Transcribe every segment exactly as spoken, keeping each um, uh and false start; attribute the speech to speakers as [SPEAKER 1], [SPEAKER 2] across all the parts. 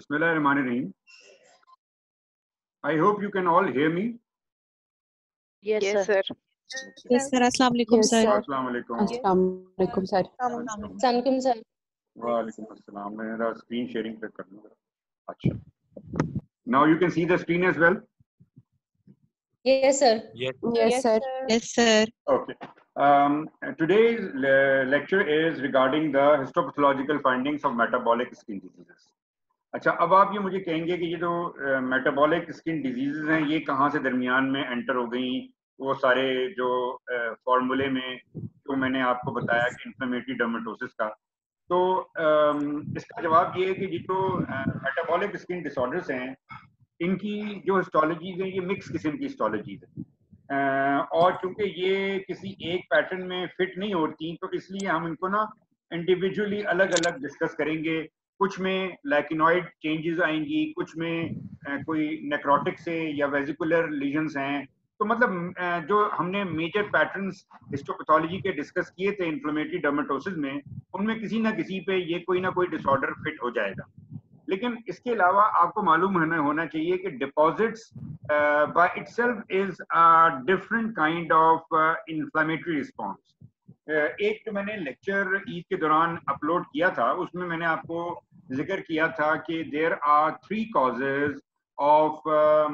[SPEAKER 1] Bismillahirrahmanirrahim. I hope you can all hear me.
[SPEAKER 2] Yes,
[SPEAKER 3] Yes,
[SPEAKER 2] sir.
[SPEAKER 3] sir.
[SPEAKER 4] Yes, sir. Assalamu alaikum,
[SPEAKER 5] Yes,
[SPEAKER 4] sir.
[SPEAKER 5] sir.
[SPEAKER 1] Assalamu alaikum.
[SPEAKER 5] Assalamu alaikum, sir.
[SPEAKER 2] Sankum, sir.
[SPEAKER 1] Wa alaikum assalam. मेरा screen sharing पे कर लूँगा. अच्छा. Now you can see the screen as well.
[SPEAKER 2] Yes, sir.
[SPEAKER 3] Yes.
[SPEAKER 5] Yes, sir.
[SPEAKER 4] Yes, sir.
[SPEAKER 1] Okay. Um, today's le lecture is regarding the histopathological findings of metabolic skin diseases. अच्छा, अब आप ये मुझे कहेंगे कि ये जो मेटाबॉलिक स्किन डिजीजेज हैं ये कहाँ से दरमियान में एंटर हो गई, वो सारे जो फॉर्मूले में जो मैंने आपको बताया कि इन्फ्लेमेटरी डर्मेटोसिस का, तो um, इसका जवाब ये है कि ये जो मेटाबॉलिक स्किन डिसऑर्डर्स हैं इनकी जो हिस्टोलॉजीज हैं ये मिक्स किस्म की हिस्टोलॉजीज हैं, uh, और चूंकि ये किसी एक पैटर्न में फिट नहीं होती तो इसलिए हम इनको ना इंडिविजुअली अलग अलग डिस्कस करेंगे. कुछ में लैकिनॉइड चेंजेस आएंगी, कुछ में आ, कोई नेक्रोटिक से या वेजिकुलर लीजन्स हैं. तो मतलब आ, जो हमने मेजर पैटर्न्स हिस्टोपैथोलॉजी के डिस्कस किए थे इन्फ्लेमेटरी डर्मेटोसिस में, उनमें किसी ना किसी पे ये कोई ना कोई डिसऑर्डर फिट हो जाएगा. लेकिन इसके अलावा आपको मालूम होना होना चाहिए कि deposits by itself is a different kind of inflammatory response. एक जो मैंने लेक्चर ईद के दौरान अपलोड किया था उसमें मैंने आपको जिक्र किया था कि there are three causes of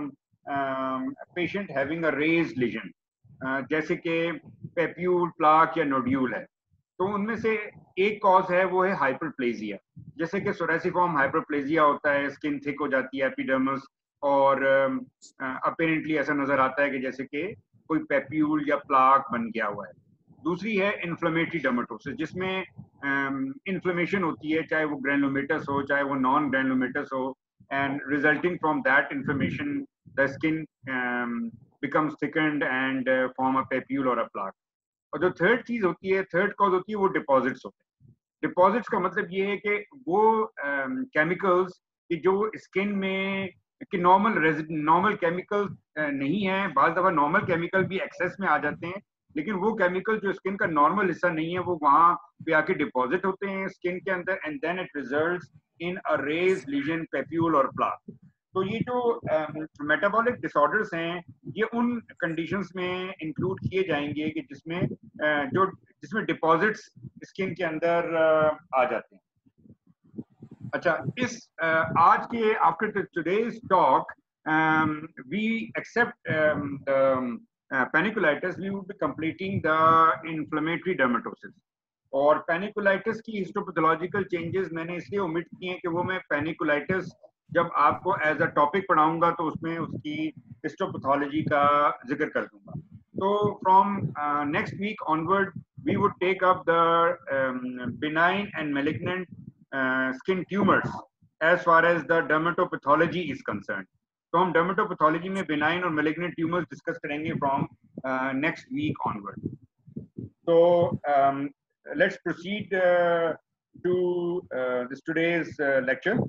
[SPEAKER 1] patient having a raised lesion, जैसे कि पेप्यूल, प्लाक या नोड्यूल है. तो उनमें से एक कॉज है वो है हाइपरप्लेजिया, जैसे कि सोरेसिफॉर्म हाइपरप्लेजिया होता है, स्किन थिक हो जाती है एपिडर्मिस, और अपेरेंटली uh, ऐसा नजर आता है कि जैसे कि कोई पेप्यूल या प्लाक बन गया हुआ है. दूसरी है इन्फ्लेमेटरी डर्मेटोसिस, जिसमें इन्फ्लेमेशन um, होती है, चाहे वो ग्रैनुलोमेटस हो चाहे वो नॉन ग्रैनुलोमेटस हो, and resulting from that inflammation the skin becomes thickened and form a papule और अ प्लाक. और जो थर्ड चीज होती है, थर्ड कॉज होती है, वो डिपॉजिट्स होते हैं. डिपॉजिट्स का मतलब ये है कि वो केमिकल्स um, कि जो स्किन में कि नॉर्मल नॉर्मल केमिकल नहीं है, बाज़ दफा नॉर्मल केमिकल भी एक्सेस में आ जाते हैं, लेकिन वो केमिकल जो स्किन का नॉर्मल हिस्सा नहीं है वो वहां पे आके डिपॉजिट होते हैं स्किन के अंदर, and then it results in a raised lesion, papule और प्लाक. तो ये जो मेटाबॉलिक uh, डिसऑर्डर्स हैं ये उन कंडीशंस में इंक्लूड किए जाएंगे कि जिसमें uh, जो जिसमें डिपॉजिट्स स्किन के अंदर uh, आ जाते हैं. अच्छा, इस uh, आज के after today's talk we except the Uh, paniculitis, we would be completing the inflammatory dermatosis. और पेनिकुलाइटिस की हिस्टोपैथोलॉजिकल चेंजेस मैंने इसलिए ओमिट किए हैं कि वो मैं पेनिकुलाइटिस जब आपको एज अ टॉपिक पढ़ाऊंगा तो उसमें उसकी हिस्टोपैथोलॉजी का जिक्र कर दूंगा. तो from next week onward we would take up the benign and malignant skin tumours as far as the dermatopathology is concern. तो हम डर्मेटोपैथोलॉजी में बिनाइन और मैलिग्नेंट ट्यूमर्स डिस्कस करेंगे फ्रॉम नेक्स्ट वीक ऑनवर्ड. तो let's proceed to this today's lecture.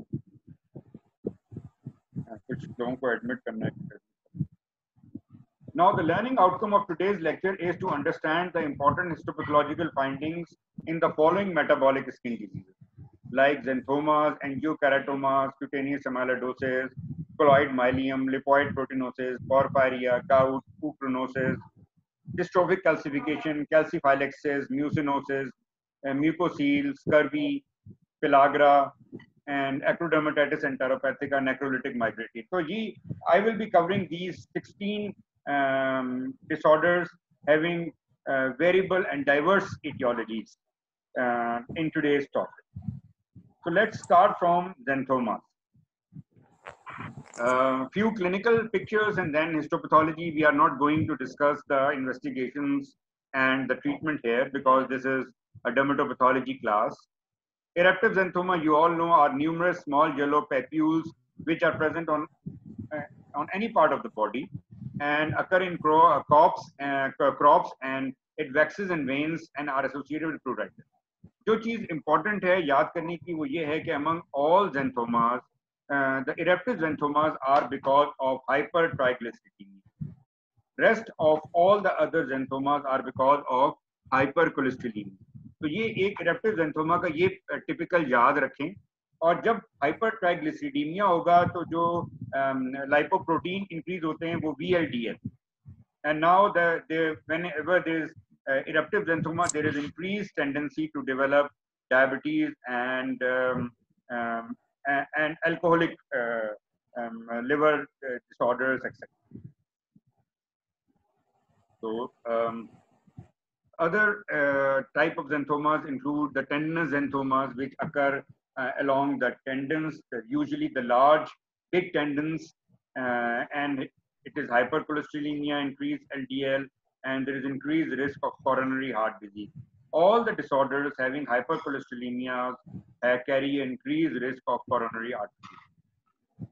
[SPEAKER 1] कुछ लोगों को admit करना है. Now the learning outcome of today's lecture is to understand the important histopathological findings in the following metabolic skin diseases like xanthomas, angiokeratomas, cutaneous amyloidosis, colloid myelium, lipoid proteinosis, porphyria, gout, pupillosis, dystrophic calcification, calciphylaxis, mucinosis, uh, mucocele, scurvy, pellagra, and acrodermatitis enteropathica, necrolytic migrated. So ye, I will be covering these sixteen um, disorders having uh, variable and diverse etiologies uh, in today's talk. So let's start from xanthomas. Uh, few clinical pictures and then histopathology. We are not going to discuss the investigations and the treatment here because this is a dermatopathology class. Eruptive xanthoma, you all know, are numerous small yellow papules which are present on uh, on any part of the body and occur in cro crops, uh, crops and it waxes in veins and are associated with pruritus. जो चीज important है याद करने की वो ये है कि among all xanthomas, uh, the eruptive xanthomas are because of hypertriglyceridemia. Rest of all the other xanthomas are because of hypercholesterolemia. तो ये एक eruptive xanthoma का ये typical याद रखें और जब हाइपर ट्राइग्लिसरीडीमिया होगा तो जो लाइपोप्रोटीन इंक्रीज होते हैं वो V L D L, and now the, the whenever there is uh, eruptive xanthoma, there is increased tendency to develop diabetes and um, um, and, and alcoholic uh, um, liver uh, disorders, et cetera. So um, other uh, type of xanthomas include the tendinous xanthomas, which occur uh, along the tendons, usually the large, big tendons, uh, and it is hypercholesterolemia, increased L D L, and there is increased risk of coronary heart disease. All the disorders having hypercholesterolemia uh, carry increased risk of coronary heart disease.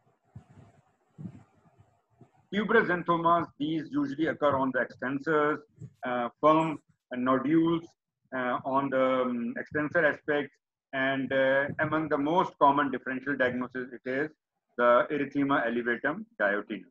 [SPEAKER 1] Tuberous xanthomas, these usually occur on the extensors, uh, firm nodules uh, on the um, extensor aspects, and uh, among the most common differential diagnosis, it is the erythema elevatum diatonum.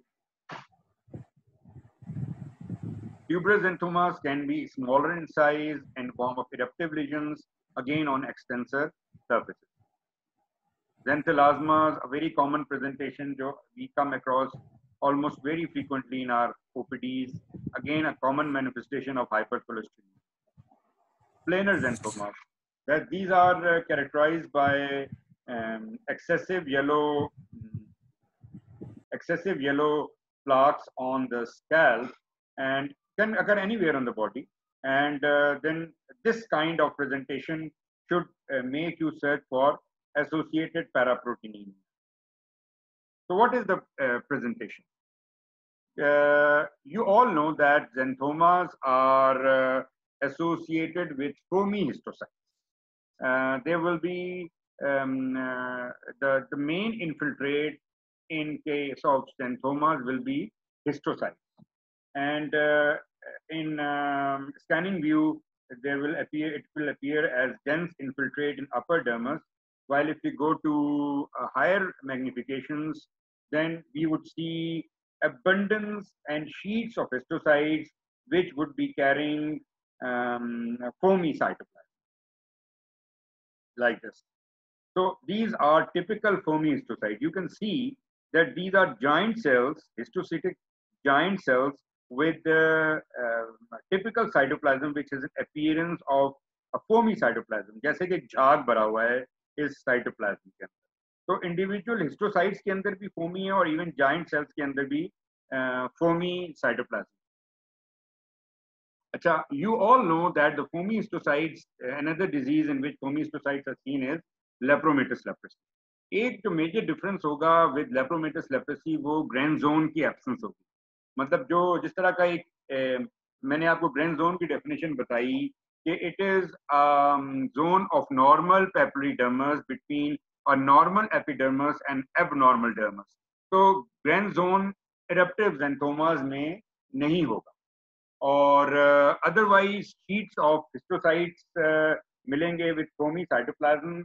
[SPEAKER 1] Tuberous xanthomas can be smaller in size and form of eruptive lesions, again on extensor surfaces. Xanthelasmas, a very common presentation jo we come across almost very frequently in our O P Ds, again a common manifestation of hypercholesterolemia. Planar xanthomas, that these are uh, characterized by um, excessive yellow, excessive yellow plaques on the scalp and can occur anywhere on the body. And uh, then this kind of presentation should uh, make you search for associated paraproteinemia. So what is the uh, presentation? Uh, you all know that xanthomas are uh, associated with foamy histocytes. Uh, there will be um, uh, the, the main infiltrate in case of xanthomas will be histocytes. And uh, in um, scanning view, there will appear, it will appear as dense infiltrate in upper dermis, while if we go to uh, higher magnifications, then we would see abundance and sheets of histocytes which would be carrying um, foamy cytoplasm, like this. So these are typical foamy histocytes. You can see that these are giant cells, histocytic giant cells with the uh, typical cytoplasm, which is an appearance of a foamy cytoplasm, जैसे कि झाग भरा हुआ है इस cytoplasm के अंदर. तो individual histocytes के अंदर भी foamy है और even giant cells के अंदर भी uh, foamy cytoplasm. अच्छा, you all know that the foamy histocytes, another disease in which foamy histocytes are seen is lepromatous leprosy. एक जो major difference होगा with lepromatous leprosy वो grand zone की absence होगी. मतलब जो जिस तरह का एक ए, मैंने आपको ग्रैंड जोन की डेफिनेशन बताई कि it is zone of normal papillary dermis between a normal epidermis and abnormal dermis. तो ग्रैंड जोन इरप्टिव xanthomas में नहीं होगा और अदरवाइज शीट्स ऑफ हिस्टोसाइट्स मिलेंगे विद फोमी साइटोप्लाज्म.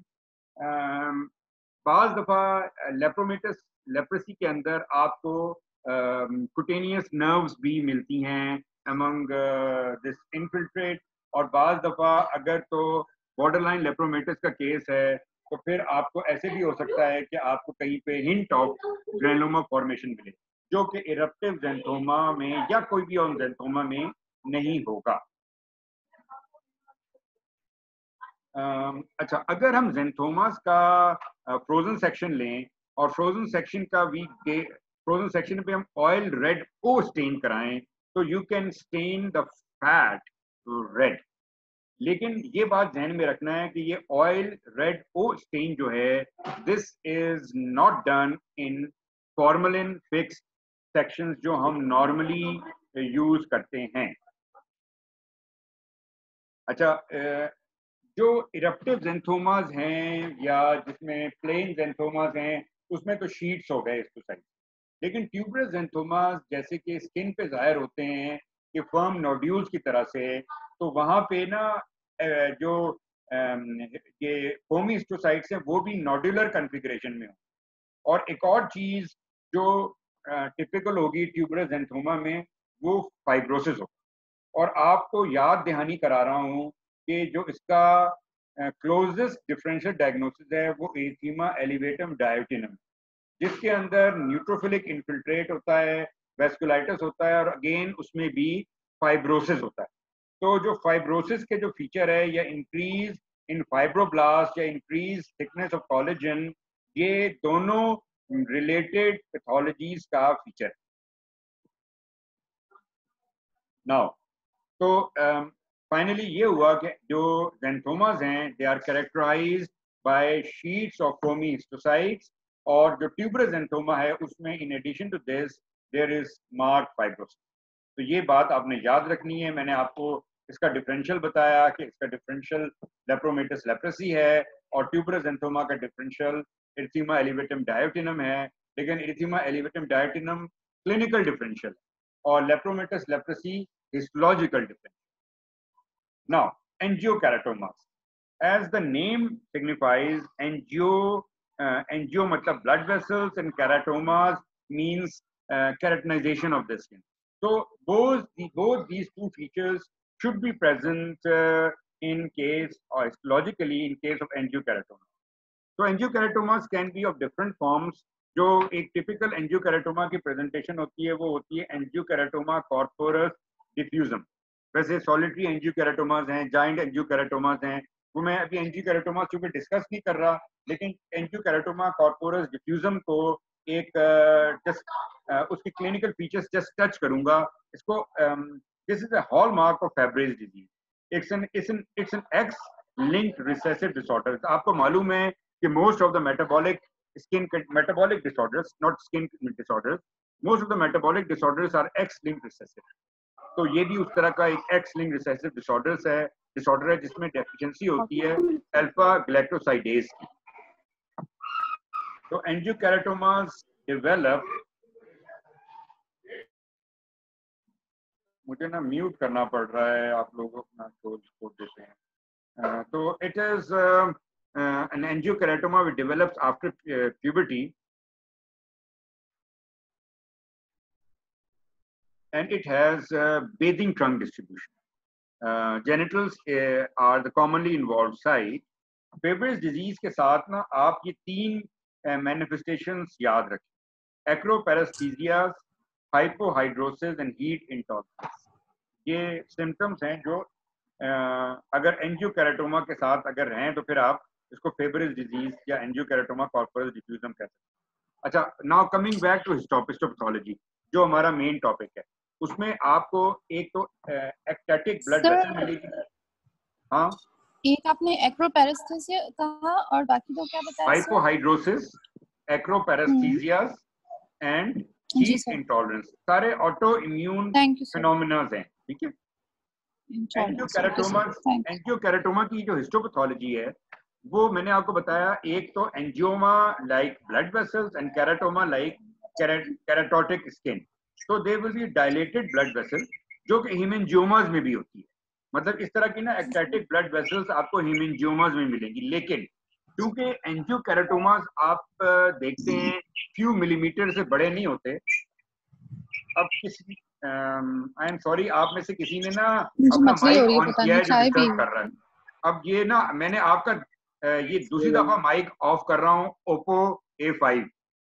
[SPEAKER 1] बाज दफा लेप्रोमेटस लेप्रेसी के अंदर आपको कुटेनियस uh, नर्व्स भी मिलती हैं among दिस uh, इनफिल्ट्रेट, और बाज दफा अगर तो बॉर्डरलाइन लेप्रोमेटिस का केस है तो फिर आपको ऐसे भी हो सकता है कि आपको कहीं पे हिंट ऑफ ग्रेनुलोमा फॉर्मेशन मिले जो कि इरप्टिव xanthoma में या कोई भी और xanthoma में नहीं होगा. uh, अच्छा, अगर हम xanthomas का फ्रोजन uh, सेक्शन लें और फ्रोजन सेक्शन का वी फ्रोजन सेक्शन पे हम ऑयल रेड को स्टेन कराएं तो you can stain the fat red. लेकिन ये बात ध्यान में रखना है कि ये ऑयल रेड ओ स्टेन जो है, this is not done in formalin fixed sections जो हम नॉर्मली यूज करते हैं. अच्छा, जो इरप्टिव xanthomas हैं या जिसमें प्लेन xanthomas हैं उसमें तो शीट्स हो गए हिस्टोसाइट, लेकिन ट्यूबरस xanthomas जैसे कि स्किन पे जाहिर होते हैं कि फर्म नोड्यूल्स की तरह से, तो वहाँ पे ना जो ये फोमी हिस्टोसाइट्स हैं वो भी नोड्यूलर कॉन्फ़िगरेशन में हो. और एक और चीज जो टिपिकल होगी ट्यूबरस xanthoma में वो फाइब्रोसिस हो. और आपको याद दहानी करा रहा हूँ कि जो इसका क्लोजेस्ट डिफरेंशियल डायग्नोसिस है वो एरिथीमा एलिवेटम डायोटिनम, जिसके अंदर न्यूट्रोफिलिक इन्फिल्ट्रेट होता है, वेस्कुलाइटिस होता है और अगेन उसमें भी फाइब्रोसिस होता है। तो जो फाइब्रोसिस के जो फीचर है या इंक्रीज इन फाइब्रोब्लास्ट या इंक्रीज थिकनेस ऑफ कोलेजन, ये दोनों रिलेटेड पैथोलॉजीज का फीचर है। नाउ तो फाइनली um, ये हुआ कि जो ज़ैंथोमास हैं they are characterised by sheets of foamy histiocytes, और जो ट्यूबरस ज़ैंथोमा है उसमें in addition to this there is mark fibrosis. तो ये बात आपने याद रखनी है। मैंने आपको इसका डिफरेंशियल बताया कि इसका डिफरेंशियल लेप्रोमेटस लेप्रेसी है और ट्यूबरस ज़ैंथोमा का डिफरेंशियल एरिथीमा एलिवेटम डायोटिनम है, लेकिन erythema elevatum diutinum clinical differential और lepromatous leprosy histological difference. Now, angiokeratomas. As the name signifies, angio, uh, angio matlab blood vessels and keratomas means uh, keratinization of the skin. So both, the, both these two features should be present uh, in case, or histologically in case of angiokeratoma. So angiokeratomas can be of different forms. जो एक typical एंजियोकेराटोमा की presentation होती है वो होती है एंजियोकेराटोमा कॉर्पोरस डिफ्यूजम। वैसे solitary एंजियोकेराटोमास हैं, जाइंट एंजियोकेराटोमास हैं, वो मैं अभी एंजियोकेराटोमास चूंकि डिस्कस नहीं कर रहा, लेकिन एंजियोकेराटोमा कॉर्पोरस डिफ्यूजम को एक जस्ट उसकी क्लिनिकल फीचर्स जस्ट टच करूंगा। इसको this is a hallmark of Fabry's disease. It's an it's an it's an X linked recessive disorder. आपको मालूम है कि most of the metabolic skin metabolic disorders, not skin disorders, most of the metabolic disorders are X-linked recessive. तो ये भी उस तरह का एक X-linked recessive disorders है, disorder है जिसमें डेफिशिएंसी होती है अल्फा ग्लाइकोसाइडेज की। तो एंजियोकेराटोमास डेवलप, मुझे ना म्यूट करना पड़ रहा है, आप लोग अपना छोड़ देते हैं। तो it is Uh, an angiokeratoma which develops after uh, puberty, and it has uh, bathing trunk distribution. Uh, genitals uh, are the commonly involved site. Fabry's disease के साथ ना आप ये तीन uh, manifestations याद रखें: acroparesthesias, hypohidrosis and heat intolerance. ये symptoms हैं जो uh, अगर एंजियोकेराटोमा के साथ अगर हैं तो फिर आप इसको फेब्रिज डिजीज या एंजियोकेराटोमा कॉर्पोरस डिफ्यूजम कहते हैं। अच्छा, now coming back to histopathology जो हमारा मेन टॉपिक है, उसमें आपको एक तो एक्टैटिक ब्लड वेसल मिलेगी। हाँ,
[SPEAKER 3] एक आपने एक्रोपेरेस्थेसिया कहा और बाकी दो क्या बताया?
[SPEAKER 1] Hypohidrosis, acroparesthesias and heat intolerance, सारे ऑटो इम्यून फिनोमेना हैं। ठीक है। एंजियोकेराटोमा एंजियोकेराटोमा की जो हिस्टोपैथोलॉजी है वो मैंने आपको बताया, एक तो angioma like blood vessels and keratoma like keratotic skin. तो they will be dilated blood vessel जो कि हेमेंजियोमास में भी होती है। मतलब इस तरह की ना एक्टैटिक ब्लड वेसल्स आपको हेमेंजियोमास में मिलेंगी, लेकिन क्योंकि एंजियोकेराटोमास आप देखते हैं फ्यू मिलीमीटर से बड़े नहीं होते। अब किसी आई एम सॉरी, आप में से किसी ने ना अपना माइक ऑन किया है जो डिस्टर्ब कर रहा है। अब ये ना मैंने आपका ये दूसरी दफा माइक ऑफ कर रहा हूं, ओप्पो ए फाइव।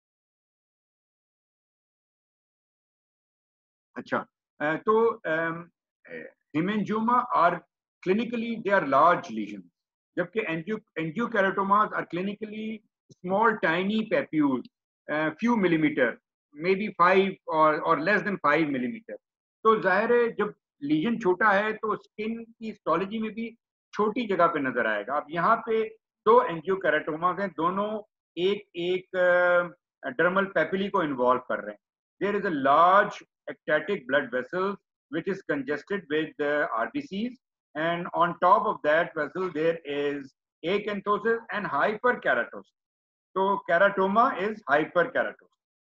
[SPEAKER 1] अच्छा, तो haemangioma are clinically they are large lesion, जबकि angio angiokeratomas are clinically small tiny papules, few millimetre, may be five और और लेस देन फाइव मिलीमीटर। तो जाहिर है जब लीजन छोटा है तो स्किन की हिस्टोलॉजी में भी छोटी जगह पे नजर आएगा। अब यहाँ पे दो एंजियोकेराटोमास हैं, दोनों एक एक डर्मल पेपिली को इन्वॉल्व कर रहे हैं। There is a large ectatic blood vessels which is congested with uh, R B Cs, and on top of that vessel there is acanthosis and hyperkeratosis. So keratoma is hyperkeratosis.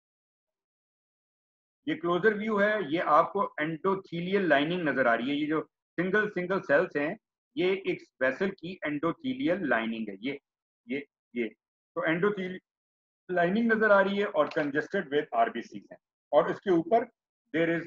[SPEAKER 1] ये closer view है, ये आपको endothelial lining नजर आ रही है। ये जो single single sales हैं ये एक वेसल की एंडोथीलियल लाइनिंग है। ये ये ये तो एंडोथीलियल लाइनिंग नजर आ रही है और कंजेस्टेड विद आरबीसी है, और इसके ऊपर there is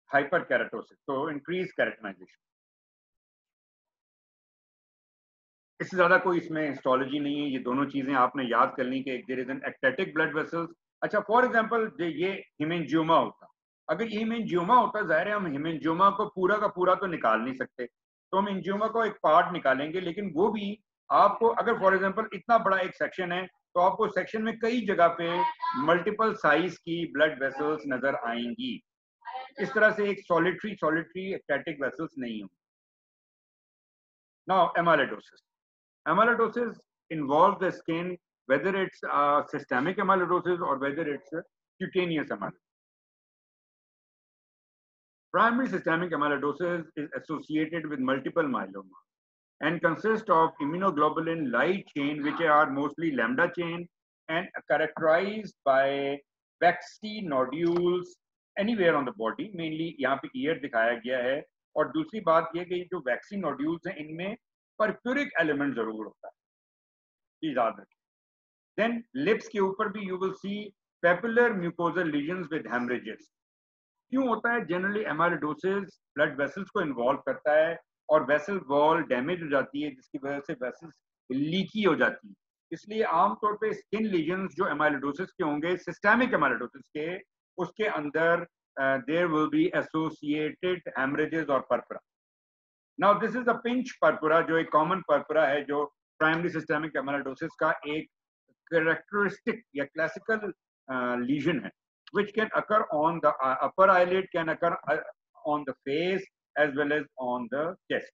[SPEAKER 1] hyperkeratosis, so increased keratinization. इससे ज़्यादा कोई इसमें हिस्टोलॉजी नहीं है, ये दोनों चीज़ें आपने याद कर ली कि एक there is an ectatic blood vessels. अच्छा, फॉर एग्जांपल ये हेमेंजियोमा होता, अगर ये हेमेंजियोमा होता, जाहिर है हम हेमेंजियोमा को पूरा का पूरा तो निकाल नहीं सकते, तो हम एंजियोमा को एक पार्ट निकालेंगे, लेकिन वो भी आपको अगर फॉर एग्जांपल इतना बड़ा एक सेक्शन है तो आपको सेक्शन में कई जगह पे मल्टीपल साइज की ब्लड वेसल्स नजर आएंगी। इस तरह से एक सॉलिटरी सॉलिटरी एक्टेटिक वेसल्स नहीं होंगी। Now amyloidosis. Amyloidosis involves the skin, whether it's uh, systemic amyloidosis or whether it's uh, cutaneous amyloidosis. Primary systemic amyloidosis is associated with multiple myeloma and consists of immunoglobulin light chain, which are mostly lambda chain and characterized by waxy nodules anywhere on the body. Mainly यहाँ पे ear दिखाया गया है, और दूसरी बात ये कि जो waxy nodules हैं इनमें परफ्यूरिक एलिमेंट जरूर होता है, याद रखें। Then lips के ऊपर भी you will see papular mucosal lesions with hemorrhages. क्यों होता है? जनरली एमाइलोइडोसिस ब्लड वेसल्स को इन्वॉल्व करता है और वेसल वॉल डैमेज हो जाती है, जिसकी वजह से वेसल्स लीकी हो जाती है। इसलिए आमतौर पे स्किन लीजन्स जो एमाइलोइडोसिस के होंगे, सिस्टेमिक एमाइलोइडोसिस के, उसके अंदर there will be associated haemorrhages और purpura. Now this is a pinch purpura, जो एक कॉमन पर्परा है, जो प्राइमरी सिस्टेमिक एमाइलोइडोसिस का एक कैरेक्टरिस्टिक या क्लासिकल लीजन है, which can occur on the uh, upper eyelid, can occur uh, on the face as well as on the chest.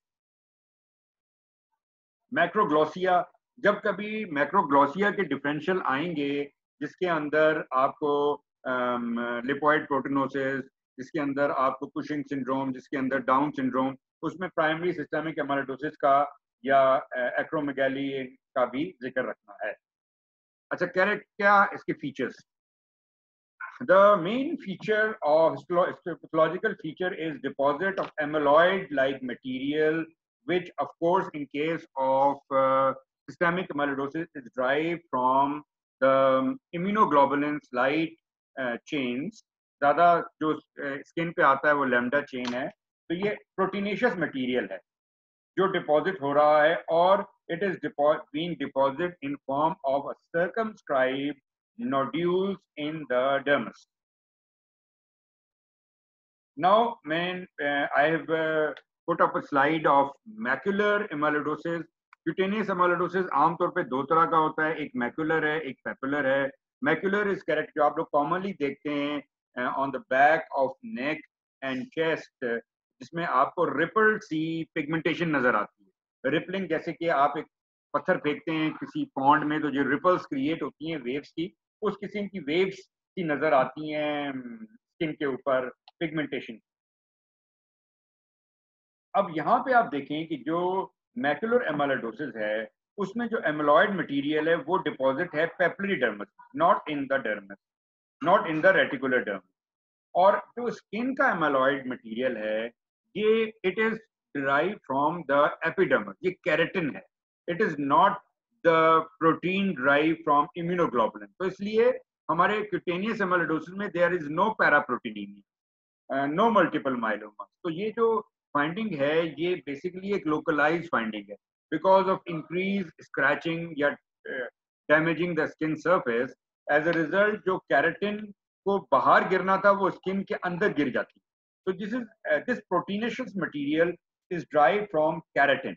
[SPEAKER 1] Macroglossia, जब कभी मैक्रोग्लोसिया के डिफरेंशियल आएंगे जिसके अंदर आपको लिपोइड प्रोटीनोसिस, जिसके अंदर आपको कुशिंग सिंड्रोम, जिसके अंदर डाउन सिंड्रोम, उसमें प्राइमरी सिस्टेमिक एमाइलोइडोसिस का या एक्रोमेगाली का भी जिक्र रखना है। अच्छा, क्या क्या इसके features? The main feature of histological feature is deposit of amyloid-like material, which of course in case of uh, systemic amyloidosis is derived from the immunoglobulins light uh, chains. ज़्यादा जो स्किन पे आता है वो लैम्डा चेन है, तो ये proteinaceous material है जो डिपॉजिट हो रहा है, और it is being deposited in form of a circumscribed nodules in the dermis. Now, man, uh, I have uh, put up a slide of macular amyloidosis. Cutaneous amyloidosis आमतौर पे दो तरह का होता है, एक macular है, एक papular है. Macular is correct, जो आप लोग commonly देखते हैं uh, on the back of neck and chest, uh, जिसमें आपको rippled सी pigmentation नजर आती है। Rippling जैसे कि आप एक पत्थर फेंकते हैं किसी पॉन्ड में, तो जो रिपल्स क्रिएट होती हैं वेव्स की, उस किस्म की वेव्स की नजर आती हैं स्किन के ऊपर पिगमेंटेशन। अब यहाँ पे आप देखें कि जो मैकुलर एमाइलोइडोसिस है उसमें जो एमाइलॉइड मटेरियल है वो डिपॉजिट है papillary dermis, not in the dermis, not in the reticular dermis. और जो स्किन का एमाइलॉइड मटेरियल है ये it is derived from the epidermis, ये केराटिन है, it is not the protein drive from immunoglobulin. तो इसलिए हमारे क्यूटेनियस एमाइलोइडोसिस में there is no paraproteinaemia, no multiple myeloma. तो ये जो फाइंडिंग है ये बेसिकली एक लोकलाइज्ड फाइंडिंग है, बिकॉज ऑफ इंक्रीज स्क्रैचिंग या damaging the skin surface. As a result जो केराटिन को बाहर गिरना था वो स्किन के अंदर गिर जाती है। तो this is this proteinaceous material is drive from keratin.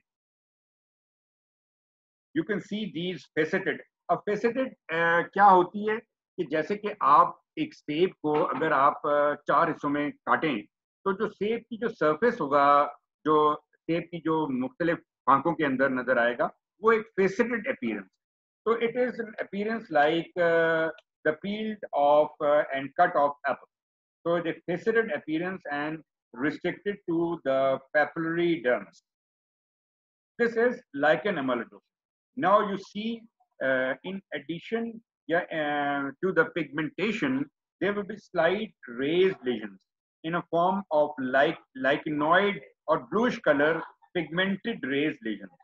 [SPEAKER 1] You can see these faceted. अब faceted uh, क्या होती है कि जैसे कि आप एक सेब को अगर आप uh, चार हिस्सों में काटें तो जो सेब की जो सरफेस होगा, जो सेब की जो मुख्तलिफ फांकों के अंदर नजर आएगा, वो एक faceted appearance. तो it is an appearance like uh, the peeled of uh, and cut off apple. So the faceted appearance and restricted to the papillary dermis. This is lichen amyloidosis. Now you see, uh, in addition yeah, uh, to the pigmentation, there will be slight raised lesions in a form of like lichenoid or bluish color pigmented raised lesions.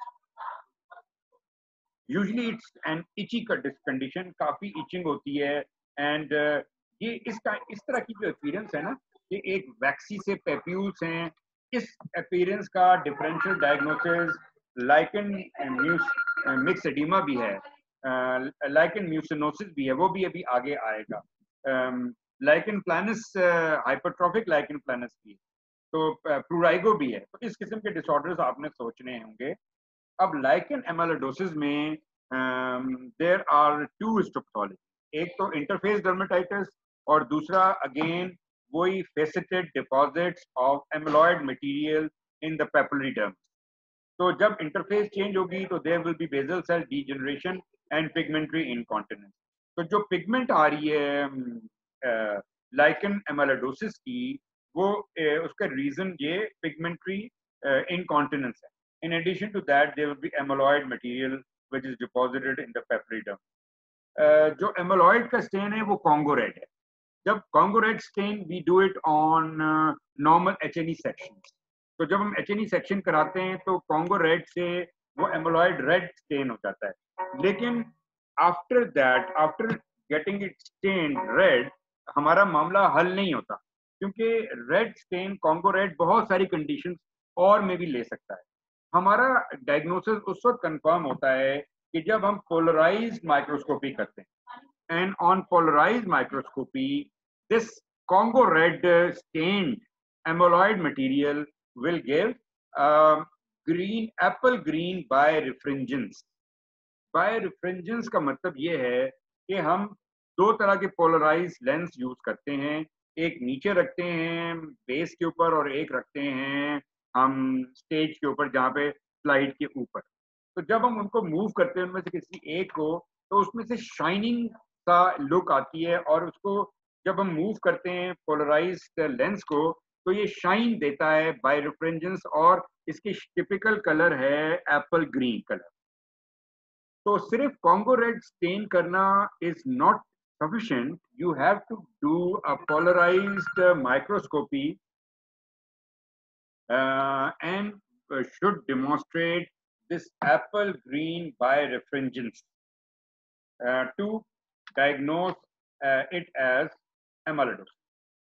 [SPEAKER 1] Usually it's an itchy condition, काफी itching होती है, and uh, ये इसका इस तरह की जो appearance है ना, ये एक waxy से papules हैं। इस appearance का differential diagnosis लाइकन म्यूस मिक्स एडिमा भी है, लाइकन म्यूसिनोसिस भी है, वो भी अभी आगे आएगा। Lichen planus hypertrophic lichen planus भी है, तो प्लूराइगो भी है। तो इस किस्म के डिसऑर्डर्स आपने सोचने होंगे। अब लाइकन एमाइलोइडोसिस में देयर आर टू हिस्टोपैथोलॉजी, एक तो इंटरफेस डर्मेटाइटिस और दूसरा अगेन वही faceted deposits of amyloid material in the papillary derm. तो जब इंटरफेस चेंज होगी तो there will be basal cell degeneration and pigmentary incontinence. तो जो पिगमेंट आ रही है लाइकन एमाइलोइडोसिस की, वो uh, उसका रीजन ये पिगमेंटरी इनकॉन्टिनेंस है। In addition to that, there will be amyloid material which is deposited in the papillary duct. Uh, जो amyloid का stain है वो Congo red है। जब Congo red stain we do it on uh, normal H N E sections. तो जब हम H N E section कराते हैं तो Congo red से वो amyloid red stain हो जाता है। लेकिन after that, after getting it stained red, हमारा मामला हल नहीं होता, क्योंकि red stain Congo red बहुत सारी conditions और में भी ले सकता है। हमारा डायग्नोसिस उस वक्त कंफर्म होता है कि जब हम पोलराइज्ड माइक्रोस्कोपी करते हैं। And on polarised microscopy this Congo red stained amyloid material will give green apple green birefringence. Birefringence का मतलब ये है कि हम दो तरह के पोलराइज्ड लेंस यूज करते हैं, एक नीचे रखते हैं बेस के ऊपर और एक रखते हैं हम स्टेज के ऊपर जहाँ पे स्लाइड के ऊपर। तो जब हम उनको मूव करते हैं उनमें से किसी एक को, तो उसमें से शाइनिंग सा लुक आती है, और उसको जब हम मूव करते हैं पोलराइज्ड लेंस को तो ये शाइन देता है बाय रिफ्रिंजेंस, और इसकी टिपिकल कलर है एप्पल ग्रीन कलर। तो सिर्फ कॉन्गो रेड स्टेन करना is not sufficient. You have to do a polarized uh, microscopy uh, and uh, should demonstrate this apple green birefringence uh, to diagnose uh, it as amyloidosis.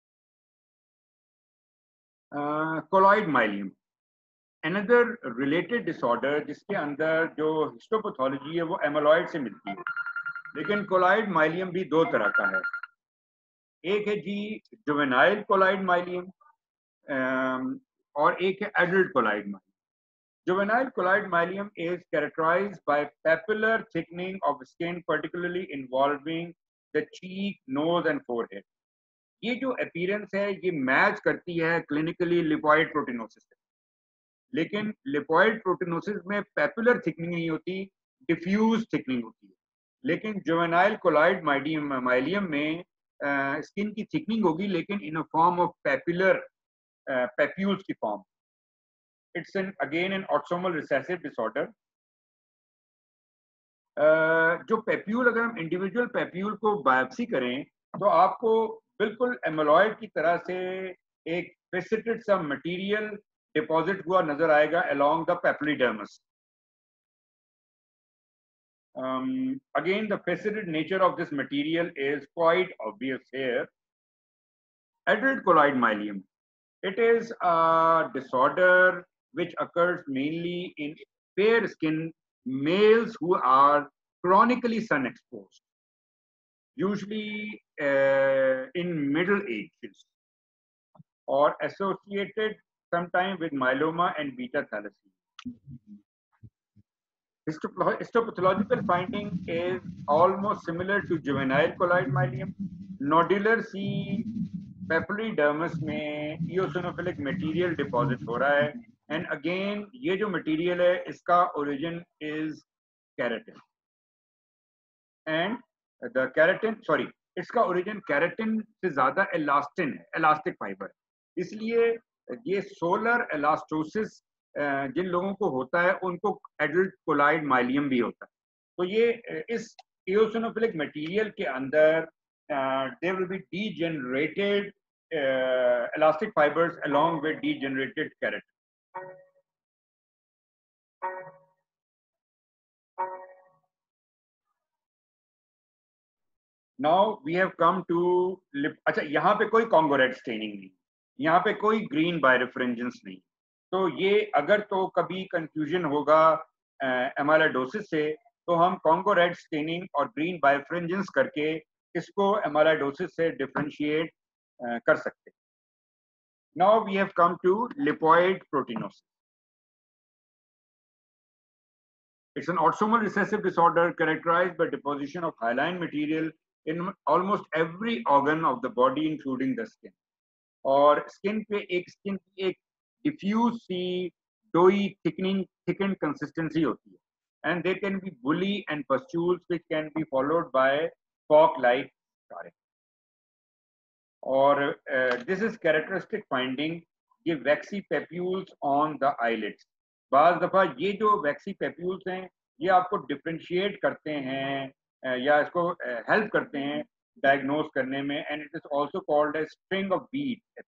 [SPEAKER 1] Uh, colloid myelium, another related disorder जिसके अंदर जो histopathology है वो amyloid से मिलती है, लेकिन collide माइलियम भी दो तरह का है। एक है जी जुवेनाइल कोलाइड माइलियम और एक है adult colloid milium. Juvenile colloid milium is characterised by papular thickening of skin particularly involving the cheek, nose and forehead. ये जो अपीयरेंस है ये मैच करती है क्लिनिकली लिपोइड प्रोटीनोसिस से, लेकिन लिपोइड प्रोटीनोसिस में पेपिलर थिकनिंग नहीं होती, डिफ्यूज थिकनिंग होती है। लेकिन जुवेनाइल कोलाइड माइलियम में स्किन uh, की थिकनिंग होगी, लेकिन in a form of papular papules की form. It's an again an autosomal recessive disorder. जो पेप्यूल, अगर हम इंडिविजुअल पेप्यूल को बायोप्सी करें तो आपको बिल्कुल एमोलॉइड की तरह से एक फेसेटेड सा मटेरियल डिपॉजिट हुआ नजर आएगा along the papillodermis. Um, again, the faceted nature of this material is quite obvious here. Adult colloid myelium. It is a disorder which occurs mainly in fair-skinned males who are chronically sun exposed, usually uh, in middle ages, or associated sometime with myeloma and beta thalassemia. Histopathological finding is almost similar to juvenile colloid myelium. Nodular C papillary dermis में eosinophilic material deposit हो रहा है, and again ये जो material है इसका origin is keratin, and the keratin sorry इसका origin keratin से ज़्यादा elastin है, elastic fiber, इसलिए ये solar elastosis जिन लोगों को होता है उनको एडल्ट कोलाइड माइलियम भी होता है। तो ये इस eosinophilic मटेरियल के अंदर there will be degenerated elastic fibres along with degenerated keratin. Now we have come to अच्छा, यहाँ पे कोई कॉन्गो रेड स्टेनिंग नहीं, यहाँ पे कोई ग्रीन बायरेफ्रिंजेंस नहीं, तो ये अगर तो कभी कंफ्यूजन होगा एमाइलोइडोसिस से, तो हम कॉन्गो रेड स्टेनिंग और ग्रीन बायफ्रेंजेंस करके इसको एमाइलोइडोसिस से डिफरेंशिएट कर सकते हैं। Now we have come to lipoid proteinosis. It's an autosomal recessive disorder characterized by deposition of hyaline material in almost every organ of the body, including the skin. और skin पे एक skin की एक diffuse सी doughy thickening thickened consistency होती है, and there can be bully and pustules which can be followed by fork-like scarring. और this is characteristic finding ये waxy papules on the eyelids. बाज़ दफ़ा ये जो वैक्सी पेप्यूल्स हैं ये आपको डिफरेंशिएट करते हैं uh, या इसको हेल्प uh, करते हैं डायग्नोज करने में, and it is also called as string of bead.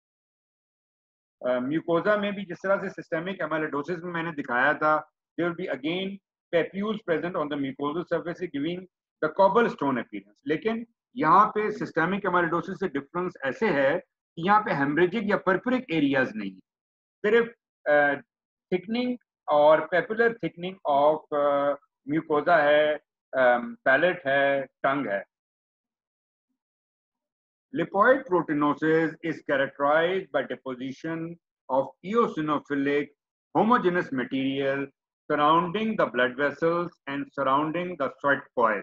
[SPEAKER 1] Mucosa में भी जिस तरह से सिस्टेमिक एमाइलोइडोसिस में मैंने दिखाया था, there will be again papules present on the mucosal surface giving the cobble stone appearance. लेकिन यहाँ पे सिस्टेमिक एमाइलोइडोसिस से डिफरेंस ऐसे है कि यहाँ पे हेमरेजिक या पर्पुरिक एरियाज नहीं है, सिर्फ थिकनिंग और पेपुलर थिकनिंग ऑफ म्यूकोजा है, पैलेट है, टंग है। Lipoid proteinosis is characterized by deposition of eosinophilic homogeneous material surrounding the blood vessels and surrounding the sweat coils.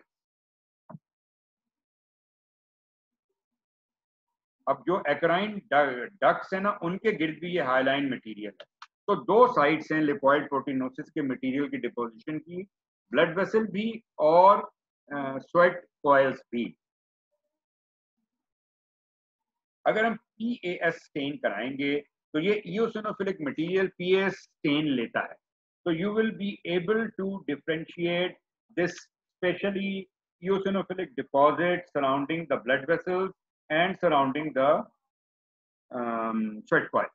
[SPEAKER 1] अब जो एक्राइन डक्ट्स है ना, उनके गिर्द भी ये हाइलाइन मटेरियल है। तो दो साइड्स हैं लिपोइड प्रोटीनोसिस के मटेरियल की डिपोजिशन की, ब्लड वेसल भी और स्वेट कॉइल्स भी। अगर हम पी ए एस स्टेन कराएंगे तो ये eosinophilic material P A S stain लेता है, तो you will be able to differentiate this specially eosinophilic deposit surrounding the blood vessels and surrounding the um, sweat coil.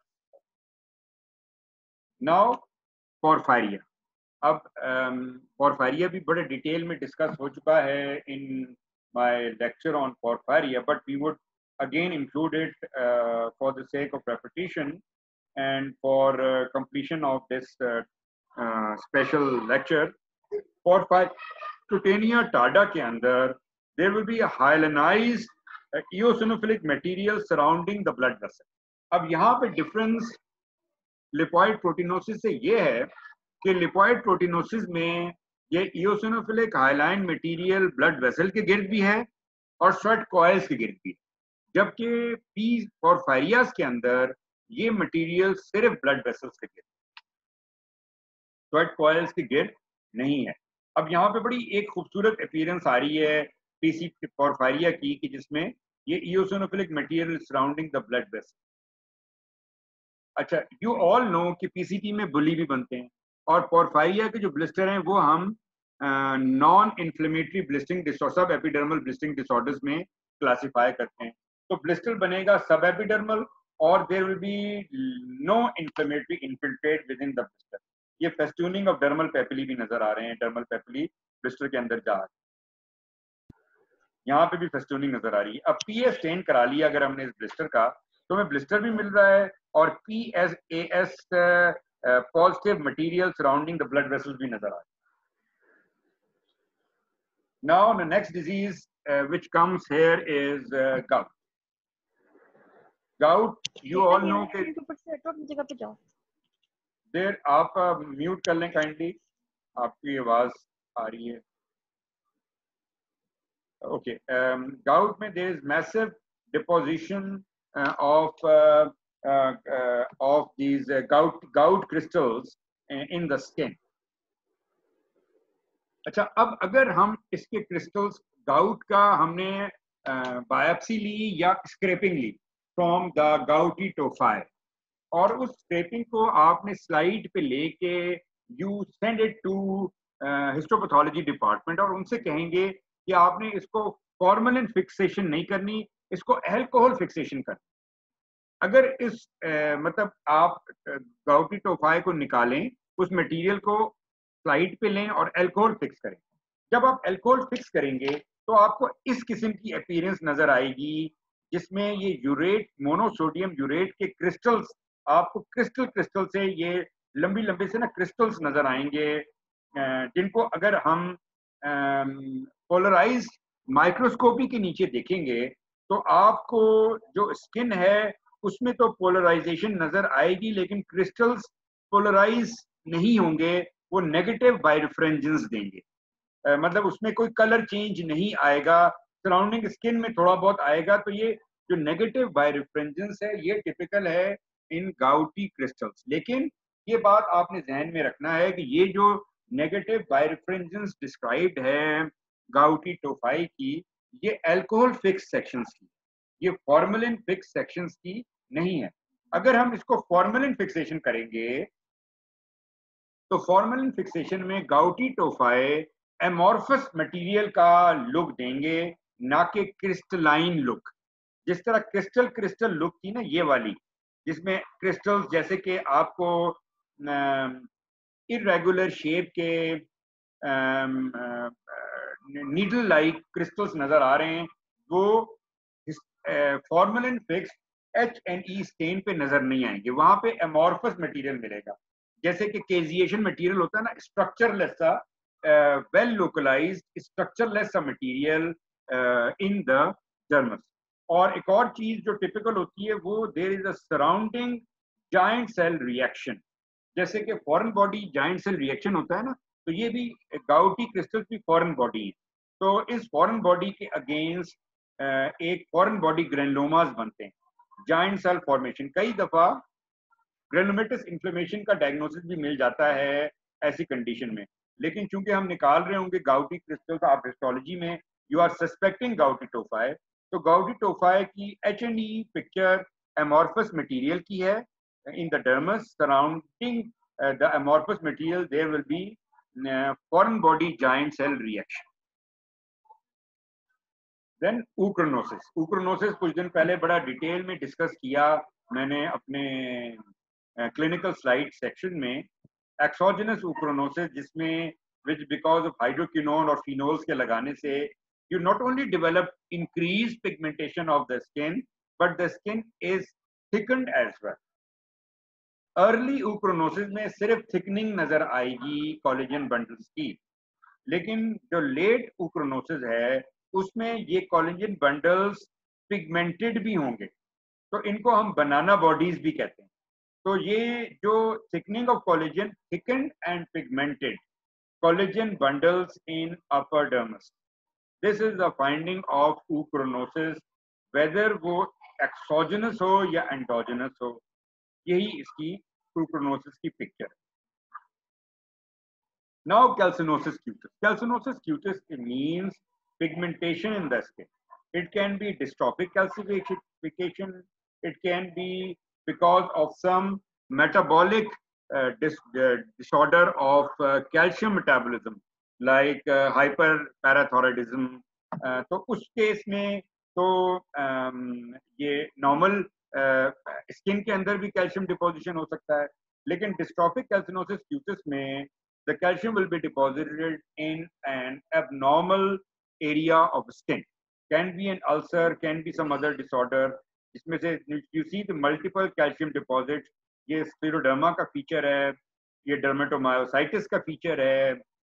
[SPEAKER 1] Now porphyria. अब porphyria भी बड़े detail में डिस्कस हो चुका है in my lecture on porphyria, but we would again include it uh, for the sake of repetition and for uh, completion of this uh, uh, special lecture. Porphyria tarda के अंदर there will be a hyalinized uh, eosinophilic material surrounding the blood vessel. अब यहाँ पे difference lipoid proteinosis से ये है कि lipoid proteinosis में ये eosinophilic hyaline material blood vessel के गिर्द भी है और स्वेट कॉइल्स के गिर्द भी है, जबकि पी पोर्फायरियास के अंदर ये मटेरियल सिर्फ ब्लड वेसल्स के गिर्द, स्वेट कॉइल्स के गिर्द नहीं है। अब यहाँ पे बड़ी एक खूबसूरत अपीयरेंस आ रही है पीसी पोर्फायरिया की कि जिसमें ये eosinophilic material surrounding the blood vessel. अच्छा, यू ऑल नो कि पीसीटी में बुली भी बनते हैं और पोर्फायरिया के जो ब्लिस्टर हैं वो हम non inflammatory blistering disorder, sub epidermal blistering disorders में क्लासिफाई करते हैं। तो ब्लिस्टर बनेगा सब एपिडर्मल और there will be no inflammatory infiltrate with in the blister. ये फेस्टूनिंग ऑफ डर्मल पेपिली भी नजर आ रहे हैं, डर्मल पेपिली ब्लिस्टर के अंदर जा रही है, यहाँ पे भी फेस्टूनिंग नजर आ रही है। अब पी एस स्टेन करा लिया अगर हमने इस ब्लिस्टर का, तो हमें ब्लिस्टर भी मिल रहा है और P S A S positive material surrounding the blood vessels भी नजर आ रहा है। Now the next disease which comes here is gout. Gout you all know के
[SPEAKER 2] जगह पे जाओ,
[SPEAKER 1] देर आप म्यूट uh, कर लें काइंडली, आपकी आवाज आ रही है। ओके, गाउट में there is massive deposition Uh, of uh, uh, uh, of these uh, gout gout crystals in the skin. अच्छा, अब अगर हम इसके क्रिस्टल्स गाउट का हमने बायोप्सी uh, ली या स्क्रैपिंग ली फ्रॉम द गाउटी टोफाई और उस स्क्रैपिंग को आपने स्लाइड पे लेके you send it to histopathology department और उनसे कहेंगे कि आपने इसको फॉर्मलिन फिक्सेशन नहीं करनी, इसको अल्कोहल फिक्सेशन करना। अगर इस आ, मतलब आप गाउटी टोफाई को निकालें, उस मटेरियल को स्लाइड पे लें और अल्कोहल फिक्स करें। जब आप अल्कोहल फिक्स करेंगे तो आपको इस किस्म की अपीयरेंस नजर आएगी जिसमें ये यूरेट, मोनोसोडियम यूरेट के क्रिस्टल्स आपको क्रिस्टल क्रिस्टल से ये लंबी लंबी से ना क्रिस्टल्स नजर आएंगे, जिनको अगर हम पोलराइज माइक्रोस्कोपी के नीचे देखेंगे तो आपको जो स्किन है उसमें तो पोलराइजेशन नजर आएगी, लेकिन क्रिस्टल्स पोलराइज नहीं होंगे, वो नेगेटिव बायरेफ्रेंजेंस देंगे। uh, मतलब उसमें कोई कलर चेंज नहीं आएगा, सराउंडिंग स्किन में थोड़ा बहुत आएगा। तो ये जो नेगेटिव बायरेफ्रेंजेंस है ये टिपिकल है इन गाउटी क्रिस्टल्स। लेकिन ये बात आपने जहन में रखना है कि ये जो नेगेटिव बायरेफ्रेंजेंस डिस्क्राइब्ड है गाउटी टोफाई की, ये अल्कोहल फिक्स सेक्शंस की, ये फॉर्मेलिन फिक्स सेक्शंस की नहीं है। अगर हम इसको फॉर्मेलिन फिक्सेशन करेंगे तो फॉर्मेलिन फिक्सेशन में गाउटी टोफाई एमॉर्फस मटेरियल का लुक देंगे, ना कि क्रिस्टलाइन लुक। जिस तरह क्रिस्टल क्रिस्टल लुक थी ना ये वाली, जिसमें क्रिस्टल्स जैसे कि आपको इरेगुलर शेप के नीडल लाइक क्रिस्टल्स नजर आ रहे हैं, वो formalin fix H and E stain पे नजर नहीं आएंगे, वहां पे एमॉर्फस मटेरियल मिलेगा। जैसे कि केजिएशन मटेरियल होता है ना, स्ट्रक्चरलेस सा वेल लोकलाइज्ड स्ट्रक्चरलेस सा मटेरियल इन द डर्मस। और एक और चीज जो टिपिकल होती है वो there is a surrounding giant cell reaction. जैसे कि foreign body giant cell reaction होता है ना, तो ये भी गाउटी क्रिस्टल्स भी फॉरेन बॉडी है। तो इस फॉरेन बॉडी के अगेंस्ट एक फॉरेन बॉडी ग्रेनुलोमास बनते हैं, जाइंट सेल फॉर्मेशन। कई दफा ग्रेनुलोमेटस इन्फ्लेमेशन का डायग्नोसिस भी मिल जाता है ऐसी कंडीशन में। लेकिन चूंकि हम निकाल रहे होंगे गाउटी क्रिस्टल्स, आप हिस्टोलॉजी में you are suspecting gouty tophi, तो गाउटी टोफाई की H and E picture amorphous material की है in the dermis. Surrounding the amorphous material there will be foreign body giant cell reaction. Then ochronosis. Ochronosis कुछ दिन पहले बड़ा detail में discuss किया मैंने अपने क्लिनिकल स्लाइड सेक्शन में। एक्सोजेनस ऊक्रोनोसिस, जिसमें विच बिकॉज ऑफ हाइड्रोक्विनोन और फिनोल्स के लगाने से you not only develop increased pigmentation of the skin, but the skin is thickened as well. Early ऊक्रोनोसिस में सिर्फ थिकनिंग नजर आएगी कोलेजन बंडल्स की, लेकिन जो लेट ऊक्रोनोसिस है उसमें ये कोलेजन बंडल्स पिगमेंटेड भी होंगे, तो इनको हम बनाना बॉडीज भी कहते हैं। तो ये जो thickening of collagen, thickened and pigmented collagen bundles in upper dermis, this is the finding of ochronosis, whether वो एक्सोजेनस हो या एंडोजेनस हो, यही इसकी ऊक्रोनोसिस की पिक्चर है। Now calcinosis cutis. Calcinosis cutis, it means pigmentation in the skin. It can be dystrophic calcification, it can be because of some metabolic uh, dis uh, disorder of uh, calcium metabolism, like uh, hyperparathyroidism. uh, तो उस case में तो um, ये normal skin के अंदर भी calcium deposition हो सकता है, लेकिन डिस्ट्रॉफिक कैल्सिनोसिस क्यूटिस में the calcium will be deposited in an abnormal area of skin. Can be an ulcer, can be some other disorder. इसमें से you see the multiple calcium deposits. ये scleroderma का feature है, ये dermatomyositis का feature है।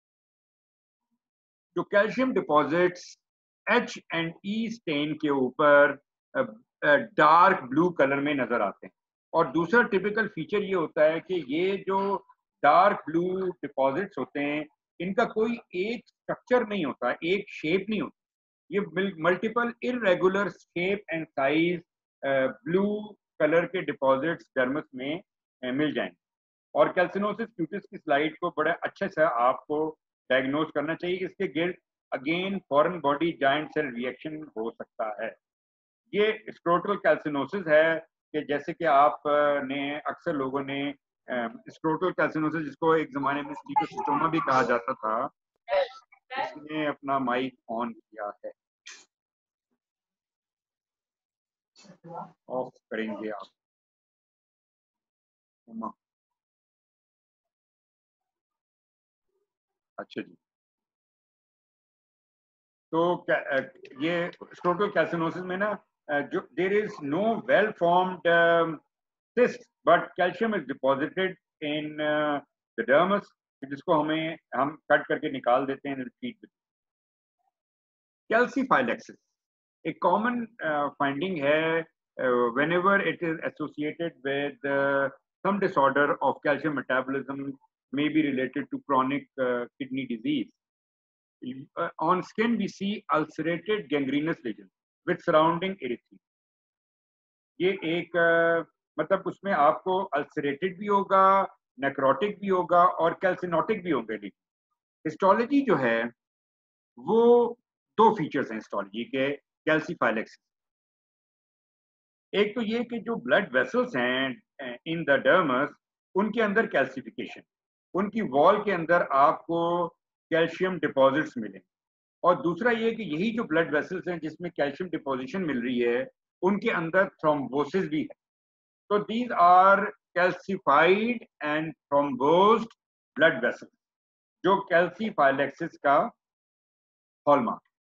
[SPEAKER 1] जो calcium deposits H and E stain के ऊपर डार्क ब्लू कलर में नजर आते हैं। और दूसरा टिपिकल फीचर ये होता है कि ये जो डार्क ब्लू डिपॉजिट्स होते हैं, इनका कोई एक स्ट्रक्चर नहीं होता, एक शेप नहीं होती, ये multiple irregular shape and size blue colour के डिपॉजिट्स डर्मस में uh, मिल जाएंगे। और कैल्सिनोसिस क्यूटिस की स्लाइड को बड़ा अच्छे से आपको डायग्नोज करना चाहिए। इसके गिर्द again foreign body giant cell reaction हो सकता है। ये स्क्रोटल कैल्सिनोसिस है कि जैसे कि आप ने अक्सर लोगों ने स्क्रोटल कैल्सिनोसिस, जिसको एक जमाने में स्टीटोसिस्टोमा भी कहा जाता था, इसने अपना माइक ऑन किया है, ऑफ करेंगे आप। अच्छा जी, तो ये स्क्रोटल कैल्सिनोसिस में ना जो there is no well formed cyst but calcium is deposited in the dermis, जिसको हमें हम कट करके निकाल देते हैं। कैल्सीफाइलेक्सिस एक कॉमन फाइंडिंग है whenever it is associated with uh, some disorder of calcium metabolism, may be related to chronic uh, kidney disease. Uh, on skin we see ulcerated gangrenous lesions with surrounding erythema. ये एक uh, मतलब उसमें आपको ulcerated भी होगा, necrotic भी होगा और कैल्सिनोटिक भी होंगे। हिस्टोलॉजी जो है वो दो फीचर्स हैं हिस्टोलॉजी के कैल्सीफाइलेक्सिस। एक तो ये कि जो ब्लड वेसल्स हैं इन द डर्मस, उनके अंदर कैल्सिफिकेशन, उनकी वॉल के अंदर आपको कैल्शियम डिपॉजिट्स मिले। और दूसरा ये कि यही जो ब्लड वेसल्स हैं जिसमें कैल्शियम डिपॉजिशन मिल रही है, उनके अंदर थ्रोम्बोसिस भी है। तो these are calcified and thrombosed blood vessels, जो कैल्सीफाइलेक्सिस का हॉलमार्क।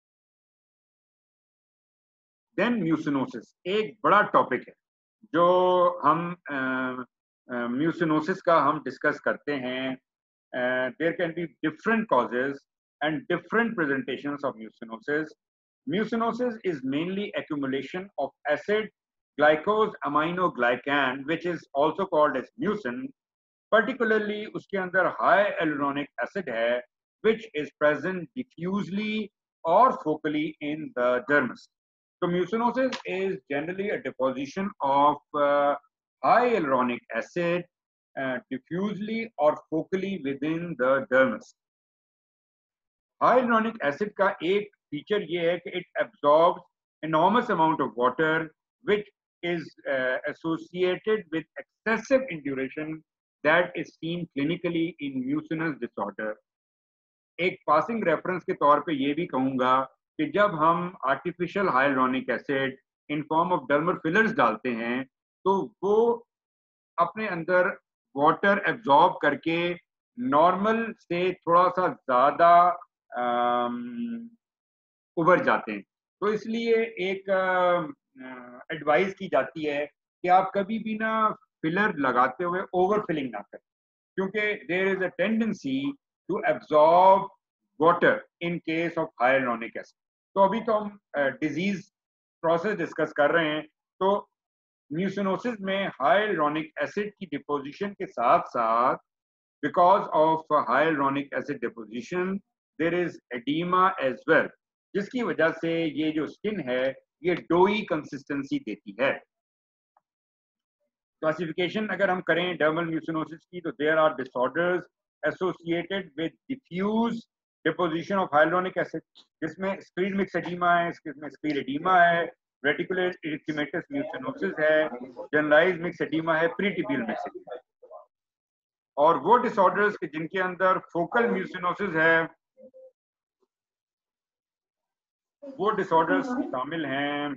[SPEAKER 1] देन म्यूसिनोसिस एक बड़ा टॉपिक है जो हम म्यूसिनोसिस uh, का हम डिस्कस करते हैं। There can be different causes and different presentations of mucinosis. Mucinosis is mainly accumulation of acid glycose aminoglycan which is also called as mucin। particularly उसके अंदर high hyaluronic acid है which is present diffusely or focally in the dermis। So mucinosis is generally a deposition of uh, high hyaluronic acid uh, diffusely or focally within the dermis। High hyaluronic acid का एक feature ये है कि it absorbs enormous amount of water which is uh, associated with excessive induration that is seen clinically in mucinous disorder। एक passing reference के तौर पे ये भी कहूँगा कि जब हम artificial hyaluronic acid in form of dermal fillers डालते हैं तो वो अपने अंदर वाटर एब्जॉर्ब करके नॉर्मल से थोड़ा सा ज़्यादा उभर जाते हैं। तो इसलिए एक एडवाइस की जाती है कि आप कभी भी ना फिलर लगाते हुए ओवर फिलिंग ना करें, क्योंकि there is a tendency to absorb water in case of hyaluronic acid. तो अभी तो हम डिजीज प्रोसेस डिस्कस कर रहे हैं। तो म्यूसिनोसिस में हाइलुरोनिक एसिड की डिपोजिशन के साथ साथ because of hyaluronic acid deposition there is oedema as well, जिसकी वजह से ये जो स्किन है ये डोई कंसिस्टेंसी देती है। क्लासिफिकेशन अगर हम करें डर्मल म्यूसिनोसिस की तो there are disorders associated with diffuse deposition of hyaluronic acid, जिसमें स्क्रीड मिक्स एडीमा है, इसमें स्क्रीड एडीमा है, रेटिकुलर इरिथमेटस म्यूसिनोसिस है, जनरलाइज्ड मिक्स एडीमा है, प्रीटिबियल मिक्स एडीमा। और वो डिसऑर्डर्स के जिनके अंदर फोकल म्यूसिनोसिस है वो डिसऑर्डर्स शामिल हैं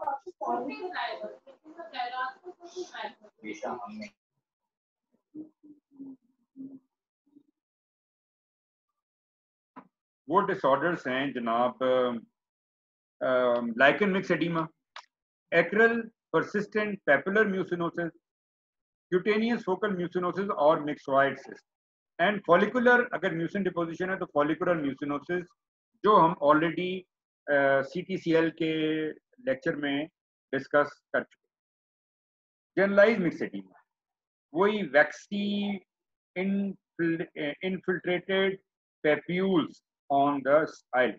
[SPEAKER 1] वो डिसऑर्डर्स हैं जनाब lichen myxoedema, acral persistent papular mucinosis, cutaneous focal mucinosis और मिक्सॉइड सिस्ट, एंड फॉलिकुलर अगर म्यूसिन डिपोजिशन है तो फॉलिकुलर म्यूसिनोसिस, जो हम ऑलरेडी सीटीसीएल uh, के लेक्चर में डिस्कस कर चुके। जनरलाइज मिक्स एडीमा वही waxy infiltrated papules on the aisle.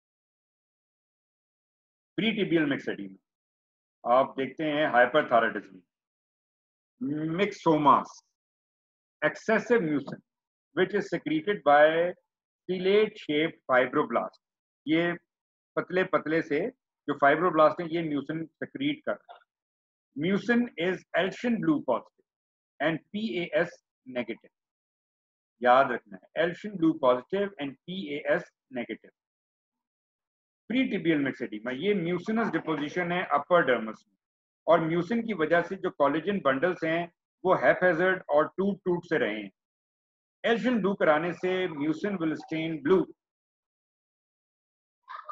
[SPEAKER 1] Pretibial myxoedema देखते हैं hyperthyroidism, myxomas, excessive mucin which is secreted by stellate shaped fibroblast। ये पतले पतले से जो फाइब्रोब्लास्ट हैं ये म्यूसिन सेक्रीट कर रहा है। Mucin is Alcian blue positive and PAS negative, याद रखना है, Alcian blue positive and PAS negative. Pretibial myxoedema mucinous deposition है अपर डर्मस में, और म्यूसिन की वजह से जो कोलेजन बंडल्स हैं वो हैफेजर्ड और टूट टूट से रहे हैं। एल्शियन ब्लू कराने से mucin will stain blue.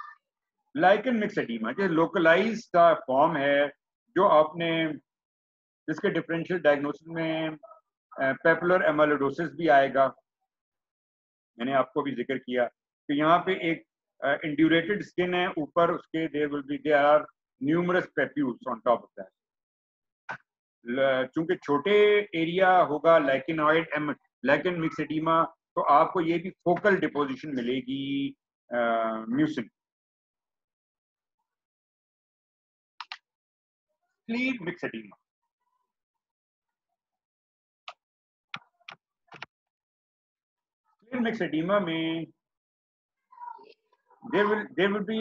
[SPEAKER 1] Lichen myxoedema जो लोकलाइज्ड का फॉर्म है, जो आपने जिसके डिफरेंशियल डायग्नोसिस में पेपुलर एमाइलोइडोसिस भी आएगा। मैंने आपको भी जिक्र किया कि यहाँ पे एक इंड्यूरेटेड स्किन है, ऊपर उसके there will be there are numerous papules on top of that. चूंकि छोटे एरिया होगा lichenoid um lichen myxoedema, तो आपको ये भी फोकल डिपोजिशन मिलेगी mucin. Scleromyxoedema, scleromyxoedema में there will there will be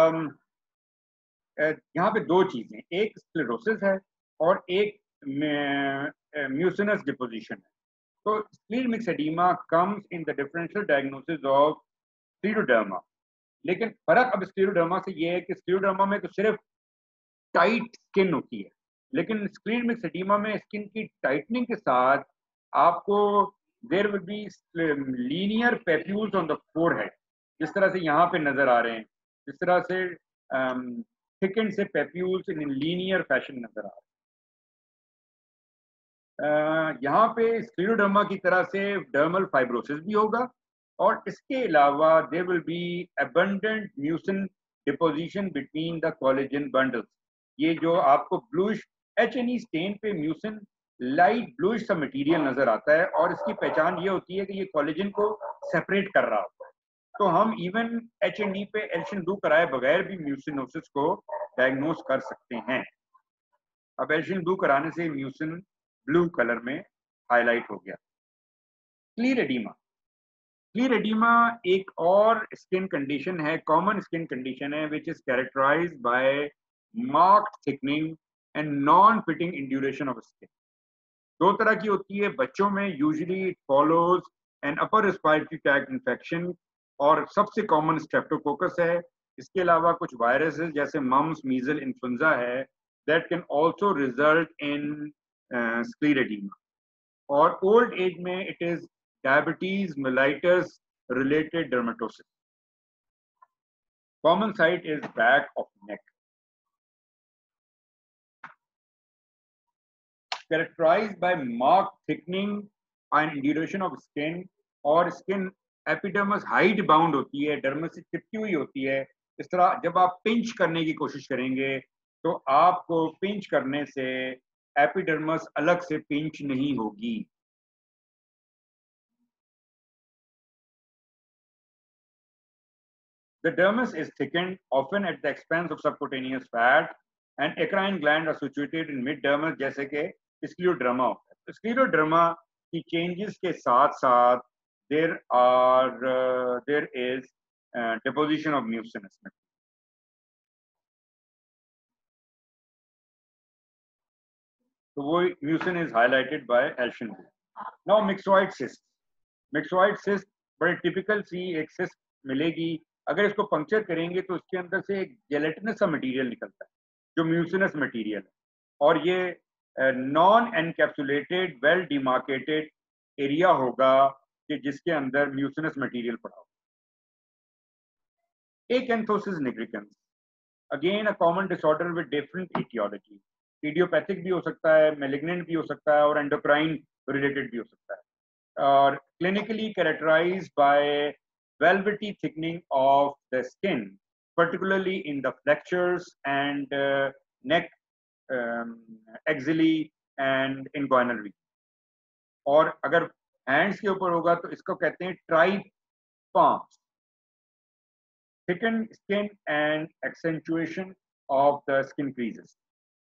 [SPEAKER 1] यहाँ पे दो चीजें, एक स्क्लेरोसिस है और एक म्यूसिनस डिपोजिशन है। तो scleromyxoedema comes in the differential diagnosis of scleroderma. लेकिन फर्क अब स्क्लेरोडर्मा से ये है कि स्क्लेरोडर्मा में तो सिर्फ टाइट स्किन होती है, लेकिन स्क्लीर मिक्स एडीमा में स्किन की टाइटनिंग के साथ आपको there will be linear papules on the forehead, जिस तरह से यहाँ पे नजर आ रहे हैं, जिस तरह से थिकेंड से पेप्यूल्स इन लीनियर फैशन नजर आ रहे हैं। यहाँ पे स्क्लेरोडर्मा की तरह से डर्मल फाइब्रोसिस भी होगा, और इसके अलावा there will be abundant mucin deposition between the collagen bundles. ये जो आपको bluish H and E stain पे म्यूसिन लाइट ब्लूइश सा मटेरियल नजर आता है, और इसकी पहचान ये होती है कि ये कोलेजन को सेपरेट कर रहा होता है। तो हम इवन एच एन डी पे एल्शियन दो कराए बगैर भी म्यूसिनोसिस को डायग्नोस कर सकते हैं। अब एल्शियन दो कराने से म्यूसिन ब्लू कलर में हाईलाइट हो गया। क्लीर एडीमा, क्लीर एडीमा एक और स्किन कंडीशन है, कॉमन स्किन कंडीशन है, which is characterised by marked thickening and non pitting induration of skin. दो तरह की होती है बच्चों में, usually it follows an upper respiratory tract infection, और सबसे कॉमन स्ट्रेप्टोकोकस है। इसके अलावा कुछ वायरसेस जैसे मम्स, मीजल, इन्फ्लुएंजा है, that can also result in scleroedema. और ओल्ड एज में it is diabetes mellitus related dermatosis. Common site is back of neck. Characterized by marked thickening and induration of skin, और skin epidermis hidebound होती है, dermis से चिपकी हुई होती है। इस तरह जब आप पिंच करने की कोशिश करेंगे तो आपको पिंच करने से एपिडर्मस अलग से पिंच नहीं होगी। The dermis is thickened, often at the expense of subcutaneous fat, and eccrine gland are situated in mid dermis, जैसे कि स्क्लेरोडर्मा होता है। स्क्लेरोडर्मा की चेंजेस के साथ साथ there are uh, there is uh, deposition of mucinous material. So वो mucin is highlighted by Elshon group. Now myxoid cyst, myxoid cyst बड़े टिपिकल सी एक cyst मिलेगी। अगर इसको पंक्चर करेंगे तो इसके अंदर से एक जेलेटिनस सा मटेरियल निकलता है जो म्यूसिनस मटेरियल है, और ये non encapsulated well demarcated area होगा कि जिसके अंदर म्यूसिनस मटेरियल पड़ा हो। Acanthosis nigricans, again a common disorder with different etiology, idiopathic भी हो सकता है, malignant भी हो सकता है, और endocrine related भी हो सकता है, और clinically characterized by velvety thickening of the skin, particularly in the flexures and uh, neck, um, axillae and inguinal region. और अगर हैंड्स के ऊपर होगा तो इसको कहते हैं tripe palms, thickened skin and accentuation of the skin creases.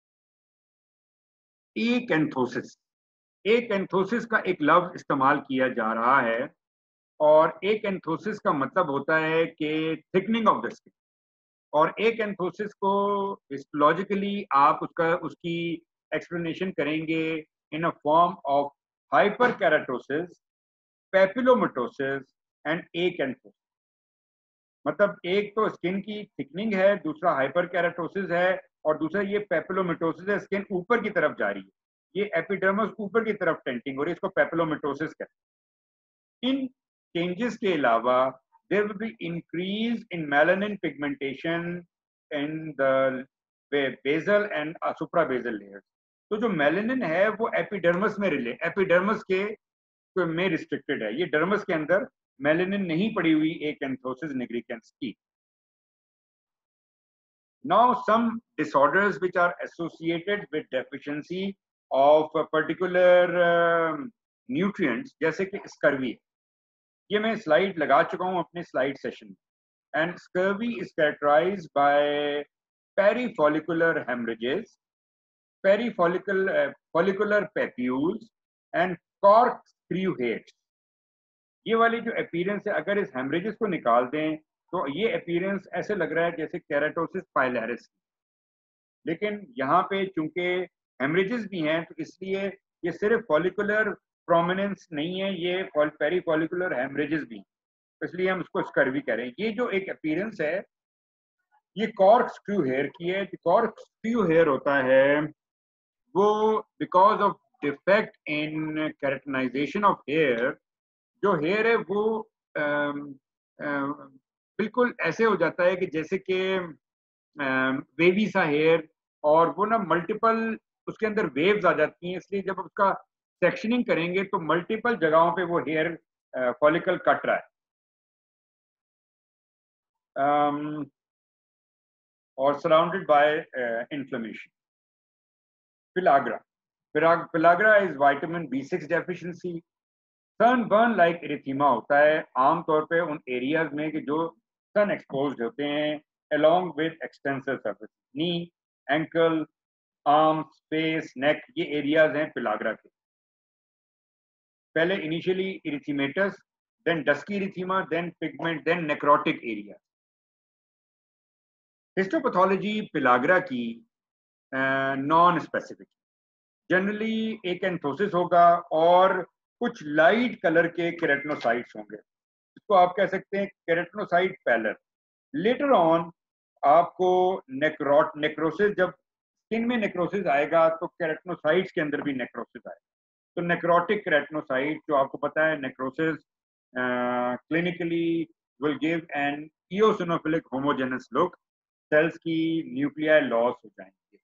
[SPEAKER 1] Acanthosis, acanthosis का एक लफ्ज इस्तेमाल किया जा रहा है, और acanthosis का मतलब होता है कि थिकनिंग ऑफ द स्किन, और acanthosis को हिस्टोलॉजिकली आप उसका उसकी एक्सप्लेनेशन करेंगे in a form of hyperkeratosis, papillomatosis and acanthosis. मतलब एक तो स्किन की थिकनिंग है, दूसरा हाइपरकेराटोसिस है, और दूसरा ये पेपिलोमिटोसिस है, स्किन ऊपर की तरफ जा रही है, ये एपिडर्मस ऊपर की तरफ टेंटिंग हो रही है, इसको पेपिलोमिटोसिस कहते हैं। इन चेंजेस के अलावा there will be increase in melanin pigmentation in the basal and suprabasal layers, तो जो मेलेनिन है वो एपिडर्मस में रिले एपिडर्मस के में रिस्ट्रिक्टेड है, ये डर्मस के अंदर मेलेनिन नहीं पड़ी हुई एकेंथोसिस निग्रिकेंस की। Now some disorders which are associated with deficiency of a particular um, nutrients, जैसे कि स्कर्वी, ये मैं स्लाइड लगा चुका हूं अपने स्लाइड सेशन में। And scurvy is characterized by perifollicular hemorrhages, perifollicular uh, follicular papules and corkscrew hairs। ये वाली जो अपीयरेंस है, अगर इस हेमरेजेस को निकाल दें तो ये अपीयरेंस ऐसे लग रहा है जैसे केराटोसिस पाइलरिस, लेकिन यहाँ पे चूंकि हेमरेजेस भी हैं तो इसलिए ये सिर्फ फॉलिकुलर प्रोमिनेंस नहीं है, ये पेरीफॉलिकुलर हेमरेजेस भी, इसलिए हम उसको स्कर्वी कह रहे हैं। ये जो एक अपीयरेंस है ये कॉर्क्स्क्रू हेयर की है। कॉर्क्स्क्रू हेयर होता है वो because of defect in keratinisation of hair, जो हेयर है वो आम, आम, बिल्कुल ऐसे हो जाता है कि जैसे कि वेवी सा हेयर, और वो ना मल्टीपल उसके अंदर वेव्स आ जाती हैं, इसलिए जब उसका सेक्शनिंग करेंगे तो मल्टीपल जगहों पे वो हेयर फॉलिकल कट रहा है। um, और surrounded by inflammation. Pellagra pellagra is vitamin B six deficiency. Sunburn like erythema होता है आमतौर पे उन एरियाज में कि जो सन एक्सपोज्ड होते हैं, along with extensor surface, knee, ankle, arms, face, neck, ये एरियाज हैं पिलाग्रा के। पहले initially erythematous, then dusky erythema, then pigment, then necrotic area. Histopathology pellagra की नॉन स्पेसिफिक, जनरली एकेंथोसिस होगा और कुछ लाइट कलर के केराटिनोसाइट्स होंगे, इसको आप कह सकते हैं केराटिनोसाइट पैलर। लेटर ऑन आपको नेक्रोट नेक्रोसिस, जब स्किन में नेक्रोसिस आएगा तो केराटिनोसाइट्स के अंदर भी नेक्रोसिस आएगा। तो नेक्रोटिक केराटिनोसाइट, जो आपको पता है necrosis clinically will give an eosinophilic homogenous look, cells की न्यूक्लियाई लॉस हो जाएंगे।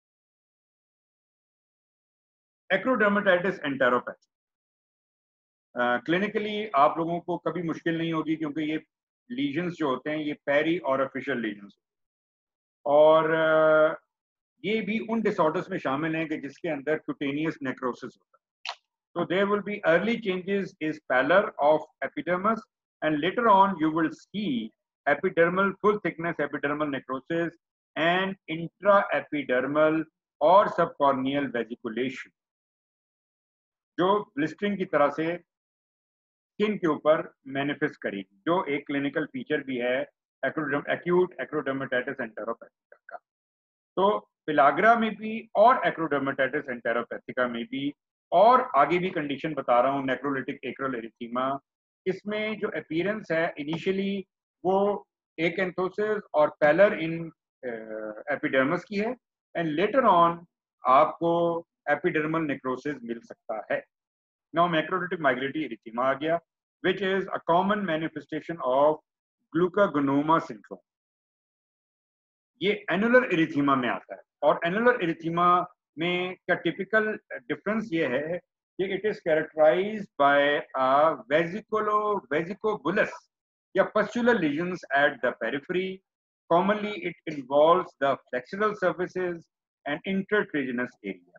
[SPEAKER 1] एक्रोडर्मेटाइटिस एंटेरोपैथी, क्लिनिकली uh, आप लोगों को कभी मुश्किल नहीं होगी क्योंकि ये लीजन्स जो होते हैं ये पेरी और ऑफिशियल लीजन्स, और uh, ये भी उन डिसऑर्डर्स में शामिल हैं कि जिसके अंदर क्यूटेनियस नेक्रोसिस होता है। तो there will be early changes is pallor of epidermis and later on you will see epidermal full thickness epidermal necrosis and intra epidermal और सबकॉर्नियल वेजिकुलेशन, जो ब्लिस्टरिंग की तरह से स्किन के ऊपर मैनिफेस्ट करेगी, जो एक क्लिनिकल फीचर भी है एक्यूट एक्रोडर्मेटाइटिस एंटेरोपैथिका का। तो पिलाग्रा में भी और एक्रोडर्मेटाइटिस एंटेरोपैथिका में भी, और आगे भी कंडीशन बता रहा हूँ नेक्रोलिटिक एक्रल एरिथीमा, इसमें जो अपीयरेंस है इनिशियली वो एकेंथोसिस और पैलर इन एपिडर्मस की है, एंड लेटर ऑन आपको एपिडर्मल नेक्रोसिस मिल सकता है। नाउ मैक्रोलिटिक माइग्रेटरी एरिथीमा आ गया, which is a common manifestation of glucagonoma syndrome। ये एनुलर एरिथीमा में आता है, और एनुलर एरिथीमा में का टिपिकल डिफरेंस ये है कि it is characterised by a vesiculo vesiculobullous या pustular lesions at the periphery. Commonly it involves the flexural surfaces and intertriginous area।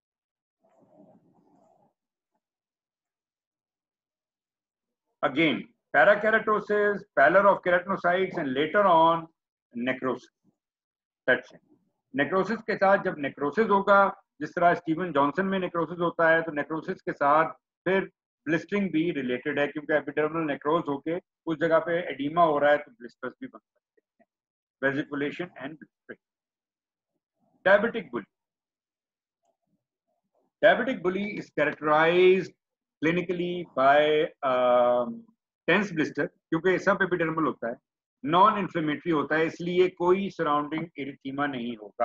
[SPEAKER 1] Again, parakeratosis, pallor of keratinocytes, and later on necrosis। That's it। Necrosis के साथ जब necrosis होगा, जिस तरह Steven Johnson में necrosis होता है, तो नेक्रोसिस के साथ फिर ब्लिस्टरिंग भी रिलेटेड है, क्योंकि एपिडर्मल नेक्रोज होके उस जगह पे एडीमा हो रहा है तो ब्लिस्टर्स भी बन सकते हैं, vesiculation and blistering. Diabetic bullae, diabetic bullae is characterised clinically by tense blister, क्योंकि सब एपिडर्मल होता है, नॉन इन्फ्लेमेटरी होता है, इसलिए कोई सराउंडिंग एरिथीमा नहीं होगा।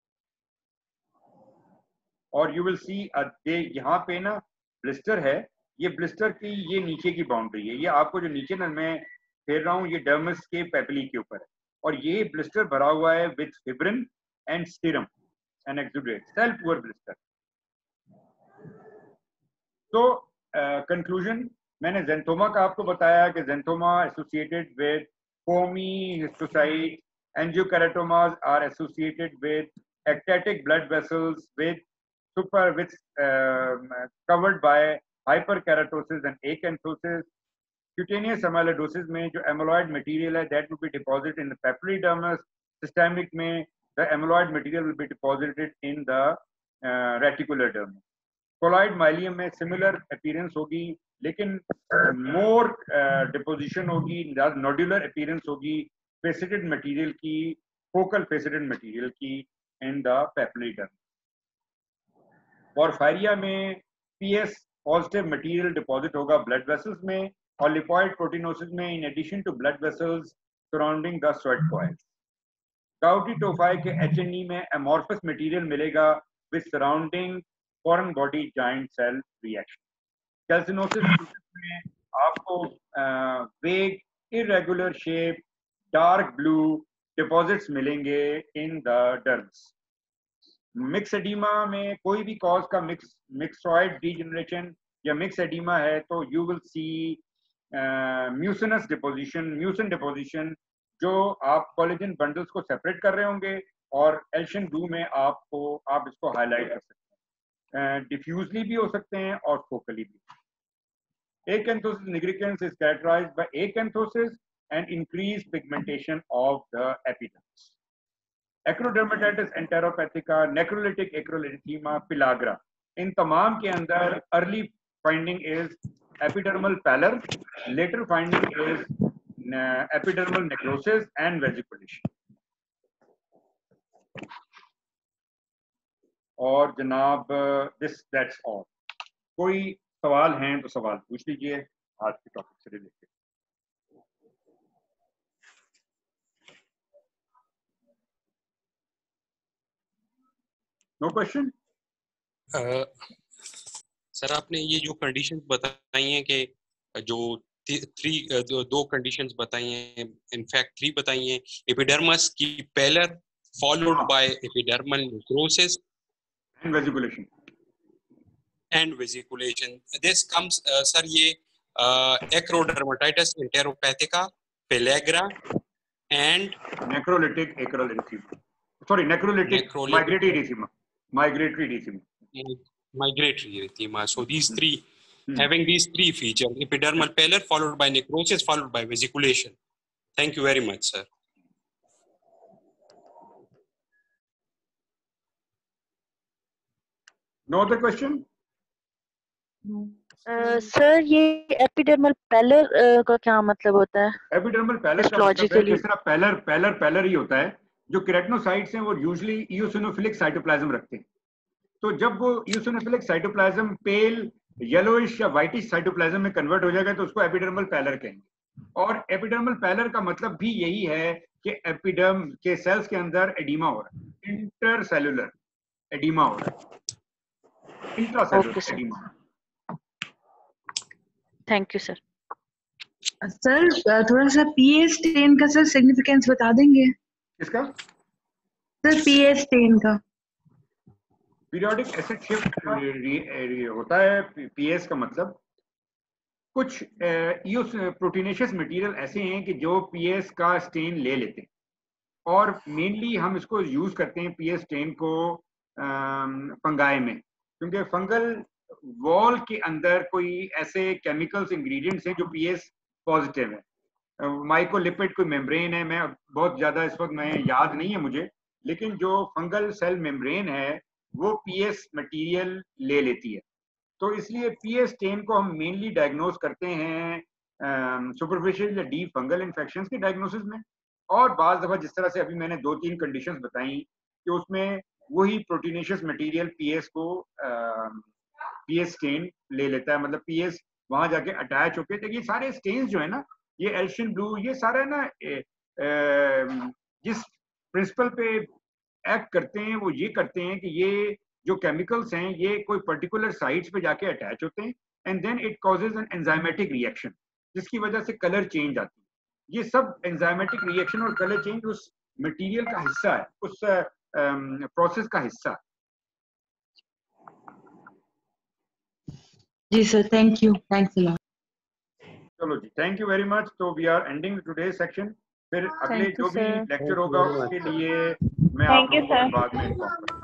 [SPEAKER 1] और यू विल सी यहाँ पे ना ब्लिस्टर है, ये ब्लिस्टर की ये नीचे की बाउंड्री है, ये आपको जो नीचे ना मैं फेर रहा हूँ ये डर्मस के पेपिली के ऊपर है, और ये ब्लिस्टर भरा हुआ है with fibrin and serum and exudate, cell poor blister. तो कंक्लूजन uh, मैंने ज़ेंथोमा का आपको बताया कि xanthoma associated with foamy histiocyte, angiokeratomas are associated with ectatic blood vessels with super with uh, covered by hyperkeratosis and acanthosis. Cutaneous amyloidosis में जो amyloid material है that will be deposited in the papillary dermis. Systemic में the amyloid material will be deposited in the uh, reticular dermis. Colloid myelium में similar appearance होगी, लेकिन more uh, deposition होगी, nodular appearance होगी faceted material की, focal faceted material की in the papillary dermis. Porphyria में P S positive material deposit होगा blood vessels में, और lipoid proteinosis में in addition to blood vessels surrounding the sweat coils. Gouty tophi के H N E में amorphous material मिलेगा with surrounding foreign body giant cell reaction. Calcinosis में आपको uh, vague irregular shape dark blue deposits मिलेंगे in the dermis. Myxoedema में कोई भी cause का मिक्स मिक्सॉइड डीजनरेशन या मिक्स एडिमा है तो you will see mucinous deposition, mucin deposition, जो आप कोलेजन बंडल्स को सेपरेट कर रहे होंगे, और एल्शियन ब्लू में आपको आप इसको हाईलाइट कर सकते हैं. डिफ्यूजली uh, भी हो सकते हैं और फोकली भी. Acanthosis nigricans is characterized by acanthosis and increased pigmentation of the epidermis. Acrodermatitis enteropathica, necrolytic acroerythema, pellagra. इन तमाम के अंदर early finding is epidermal pallor, later finding is epidermal necrosis and vesiculation. और जनाब दिस दैट्स ऑल. कोई सवाल हैं तो सवाल पूछ लीजिए आज के टॉपिक से रिलेटेड. No question.
[SPEAKER 5] सर आपने ये जो कंडीशंस बताई हैं कि जो थ्री दो, दो कंडीशंस बताई हैं, इनफैक्ट थ्री बताई हैं, एपिडर्मस की pallor followed by epidermal necrosis
[SPEAKER 1] and vesiculation
[SPEAKER 5] and vesiculation. This comes sir ये acrodermatitis enteropathica, pellagra and
[SPEAKER 1] necrolytic एक्रोलिथिमा. Sorry necrolytic migratory erythema. Migratory erythema.
[SPEAKER 5] Migratory erythema. So these three, hmm. having these three features, epidermal pallor followed by necrosis followed by vesiculation. Thank you very much, sir.
[SPEAKER 1] No other question?
[SPEAKER 6] Uh, sir ये epidermal pallor का क्या मतलब होता है?
[SPEAKER 1] Epidermal pallor का मतलब है जिस तरह पैलर पैलर पैलर ही होता है, जो केराटिनोसाइट्स हैं वो यूजुअली इओसिनोफिलिक साइटोप्लाज्म रखते हैं. तो जब वो इओसिनोफिलिक साइटोप्लाज्म पेल येलोइश या व्हाइटिश साइटोप्लाज्म में कन्वर्ट हो जाएगा तो उसको एपिडर्मल पैलर कहेंगे. और एपिडर्मल पैलर का मतलब भी यही है कि एपिडर्म के सेल्स के अंदर एडिमा हो रहा है, इंटरसेलुलर एडिमा हो रहा है, intracellular oedema.
[SPEAKER 6] Thank you sir.
[SPEAKER 7] Sir थोड़ा सा पीए स्टेन का सर सिग्निफिकेंस बता देंगे?
[SPEAKER 1] किसका?
[SPEAKER 7] सर पीए स्टेन का.
[SPEAKER 1] पीरियोडिक एसिड शिफ्ट होता है. पीएस का मतलब कुछ प्रोटीनेशियस मटेरियल ऐसे हैं कि जो पीएस का स्टेन ले लेते हैं, और मेनली हम इसको यूज करते हैं पीएस स्टेन को फंगाई में, क्योंकि फंगल वॉल के अंदर कोई ऐसे केमिकल्स इंग्रेडिएंट्स हैं जो पीएस पॉजिटिव है. माइकोलिपिड कोई मेम्ब्रेन है, मैं बहुत ज्यादा इस वक्त मैं याद नहीं है मुझे, लेकिन जो फंगल सेल मेम्ब्रेन है वो पीएस मटेरियल ले लेती है. तो इसलिए पीएस स्टेन को हम मेनली डायग्नोज करते हैं सुपरफिशियल या डीप फंगल इन्फेक्शंस के डायग्नोसिस में. और बाज़ दफ़ा जिस तरह से अभी मैंने दो तीन कंडीशंस बताई कि उसमें वही प्रोटीनेशियस मटेरियल पीएस को पीएस स्टेन ले लेता है, मतलब पीएस वहां जाके अटैच होके. देखिए सारे स्टेन्स जो है ना, ये एल्शियन ब्लू, ये सारा ना ए, ए, जिस प्रिंसिपल पे एक्ट करते हैं वो ये करते हैं कि ये जो केमिकल्स हैं ये कोई पर्टिकुलर साइट्स पे जाके अटैच होते हैं, and then it causes an enzymatic reaction जिसकी वजह से कलर चेंज आती है. ये सब एंजाइमेटिक रिएक्शन और कलर चेंज उस मटेरियल का हिस्सा है, उस प्रोसेस का हिस्सा है.
[SPEAKER 7] जी sir, thank you, thanks a lot.
[SPEAKER 1] चलो जी, थैंक यू वेरी मच। तो we are ending today section. फिर अगले
[SPEAKER 6] Thank you,
[SPEAKER 1] जो भी
[SPEAKER 6] sir.
[SPEAKER 1] लेक्चर होगा उसके लिए मैं आप
[SPEAKER 8] Thank you,
[SPEAKER 1] लोगों को
[SPEAKER 8] sir.
[SPEAKER 1] बाद में इन्फॉर्म करूंगा।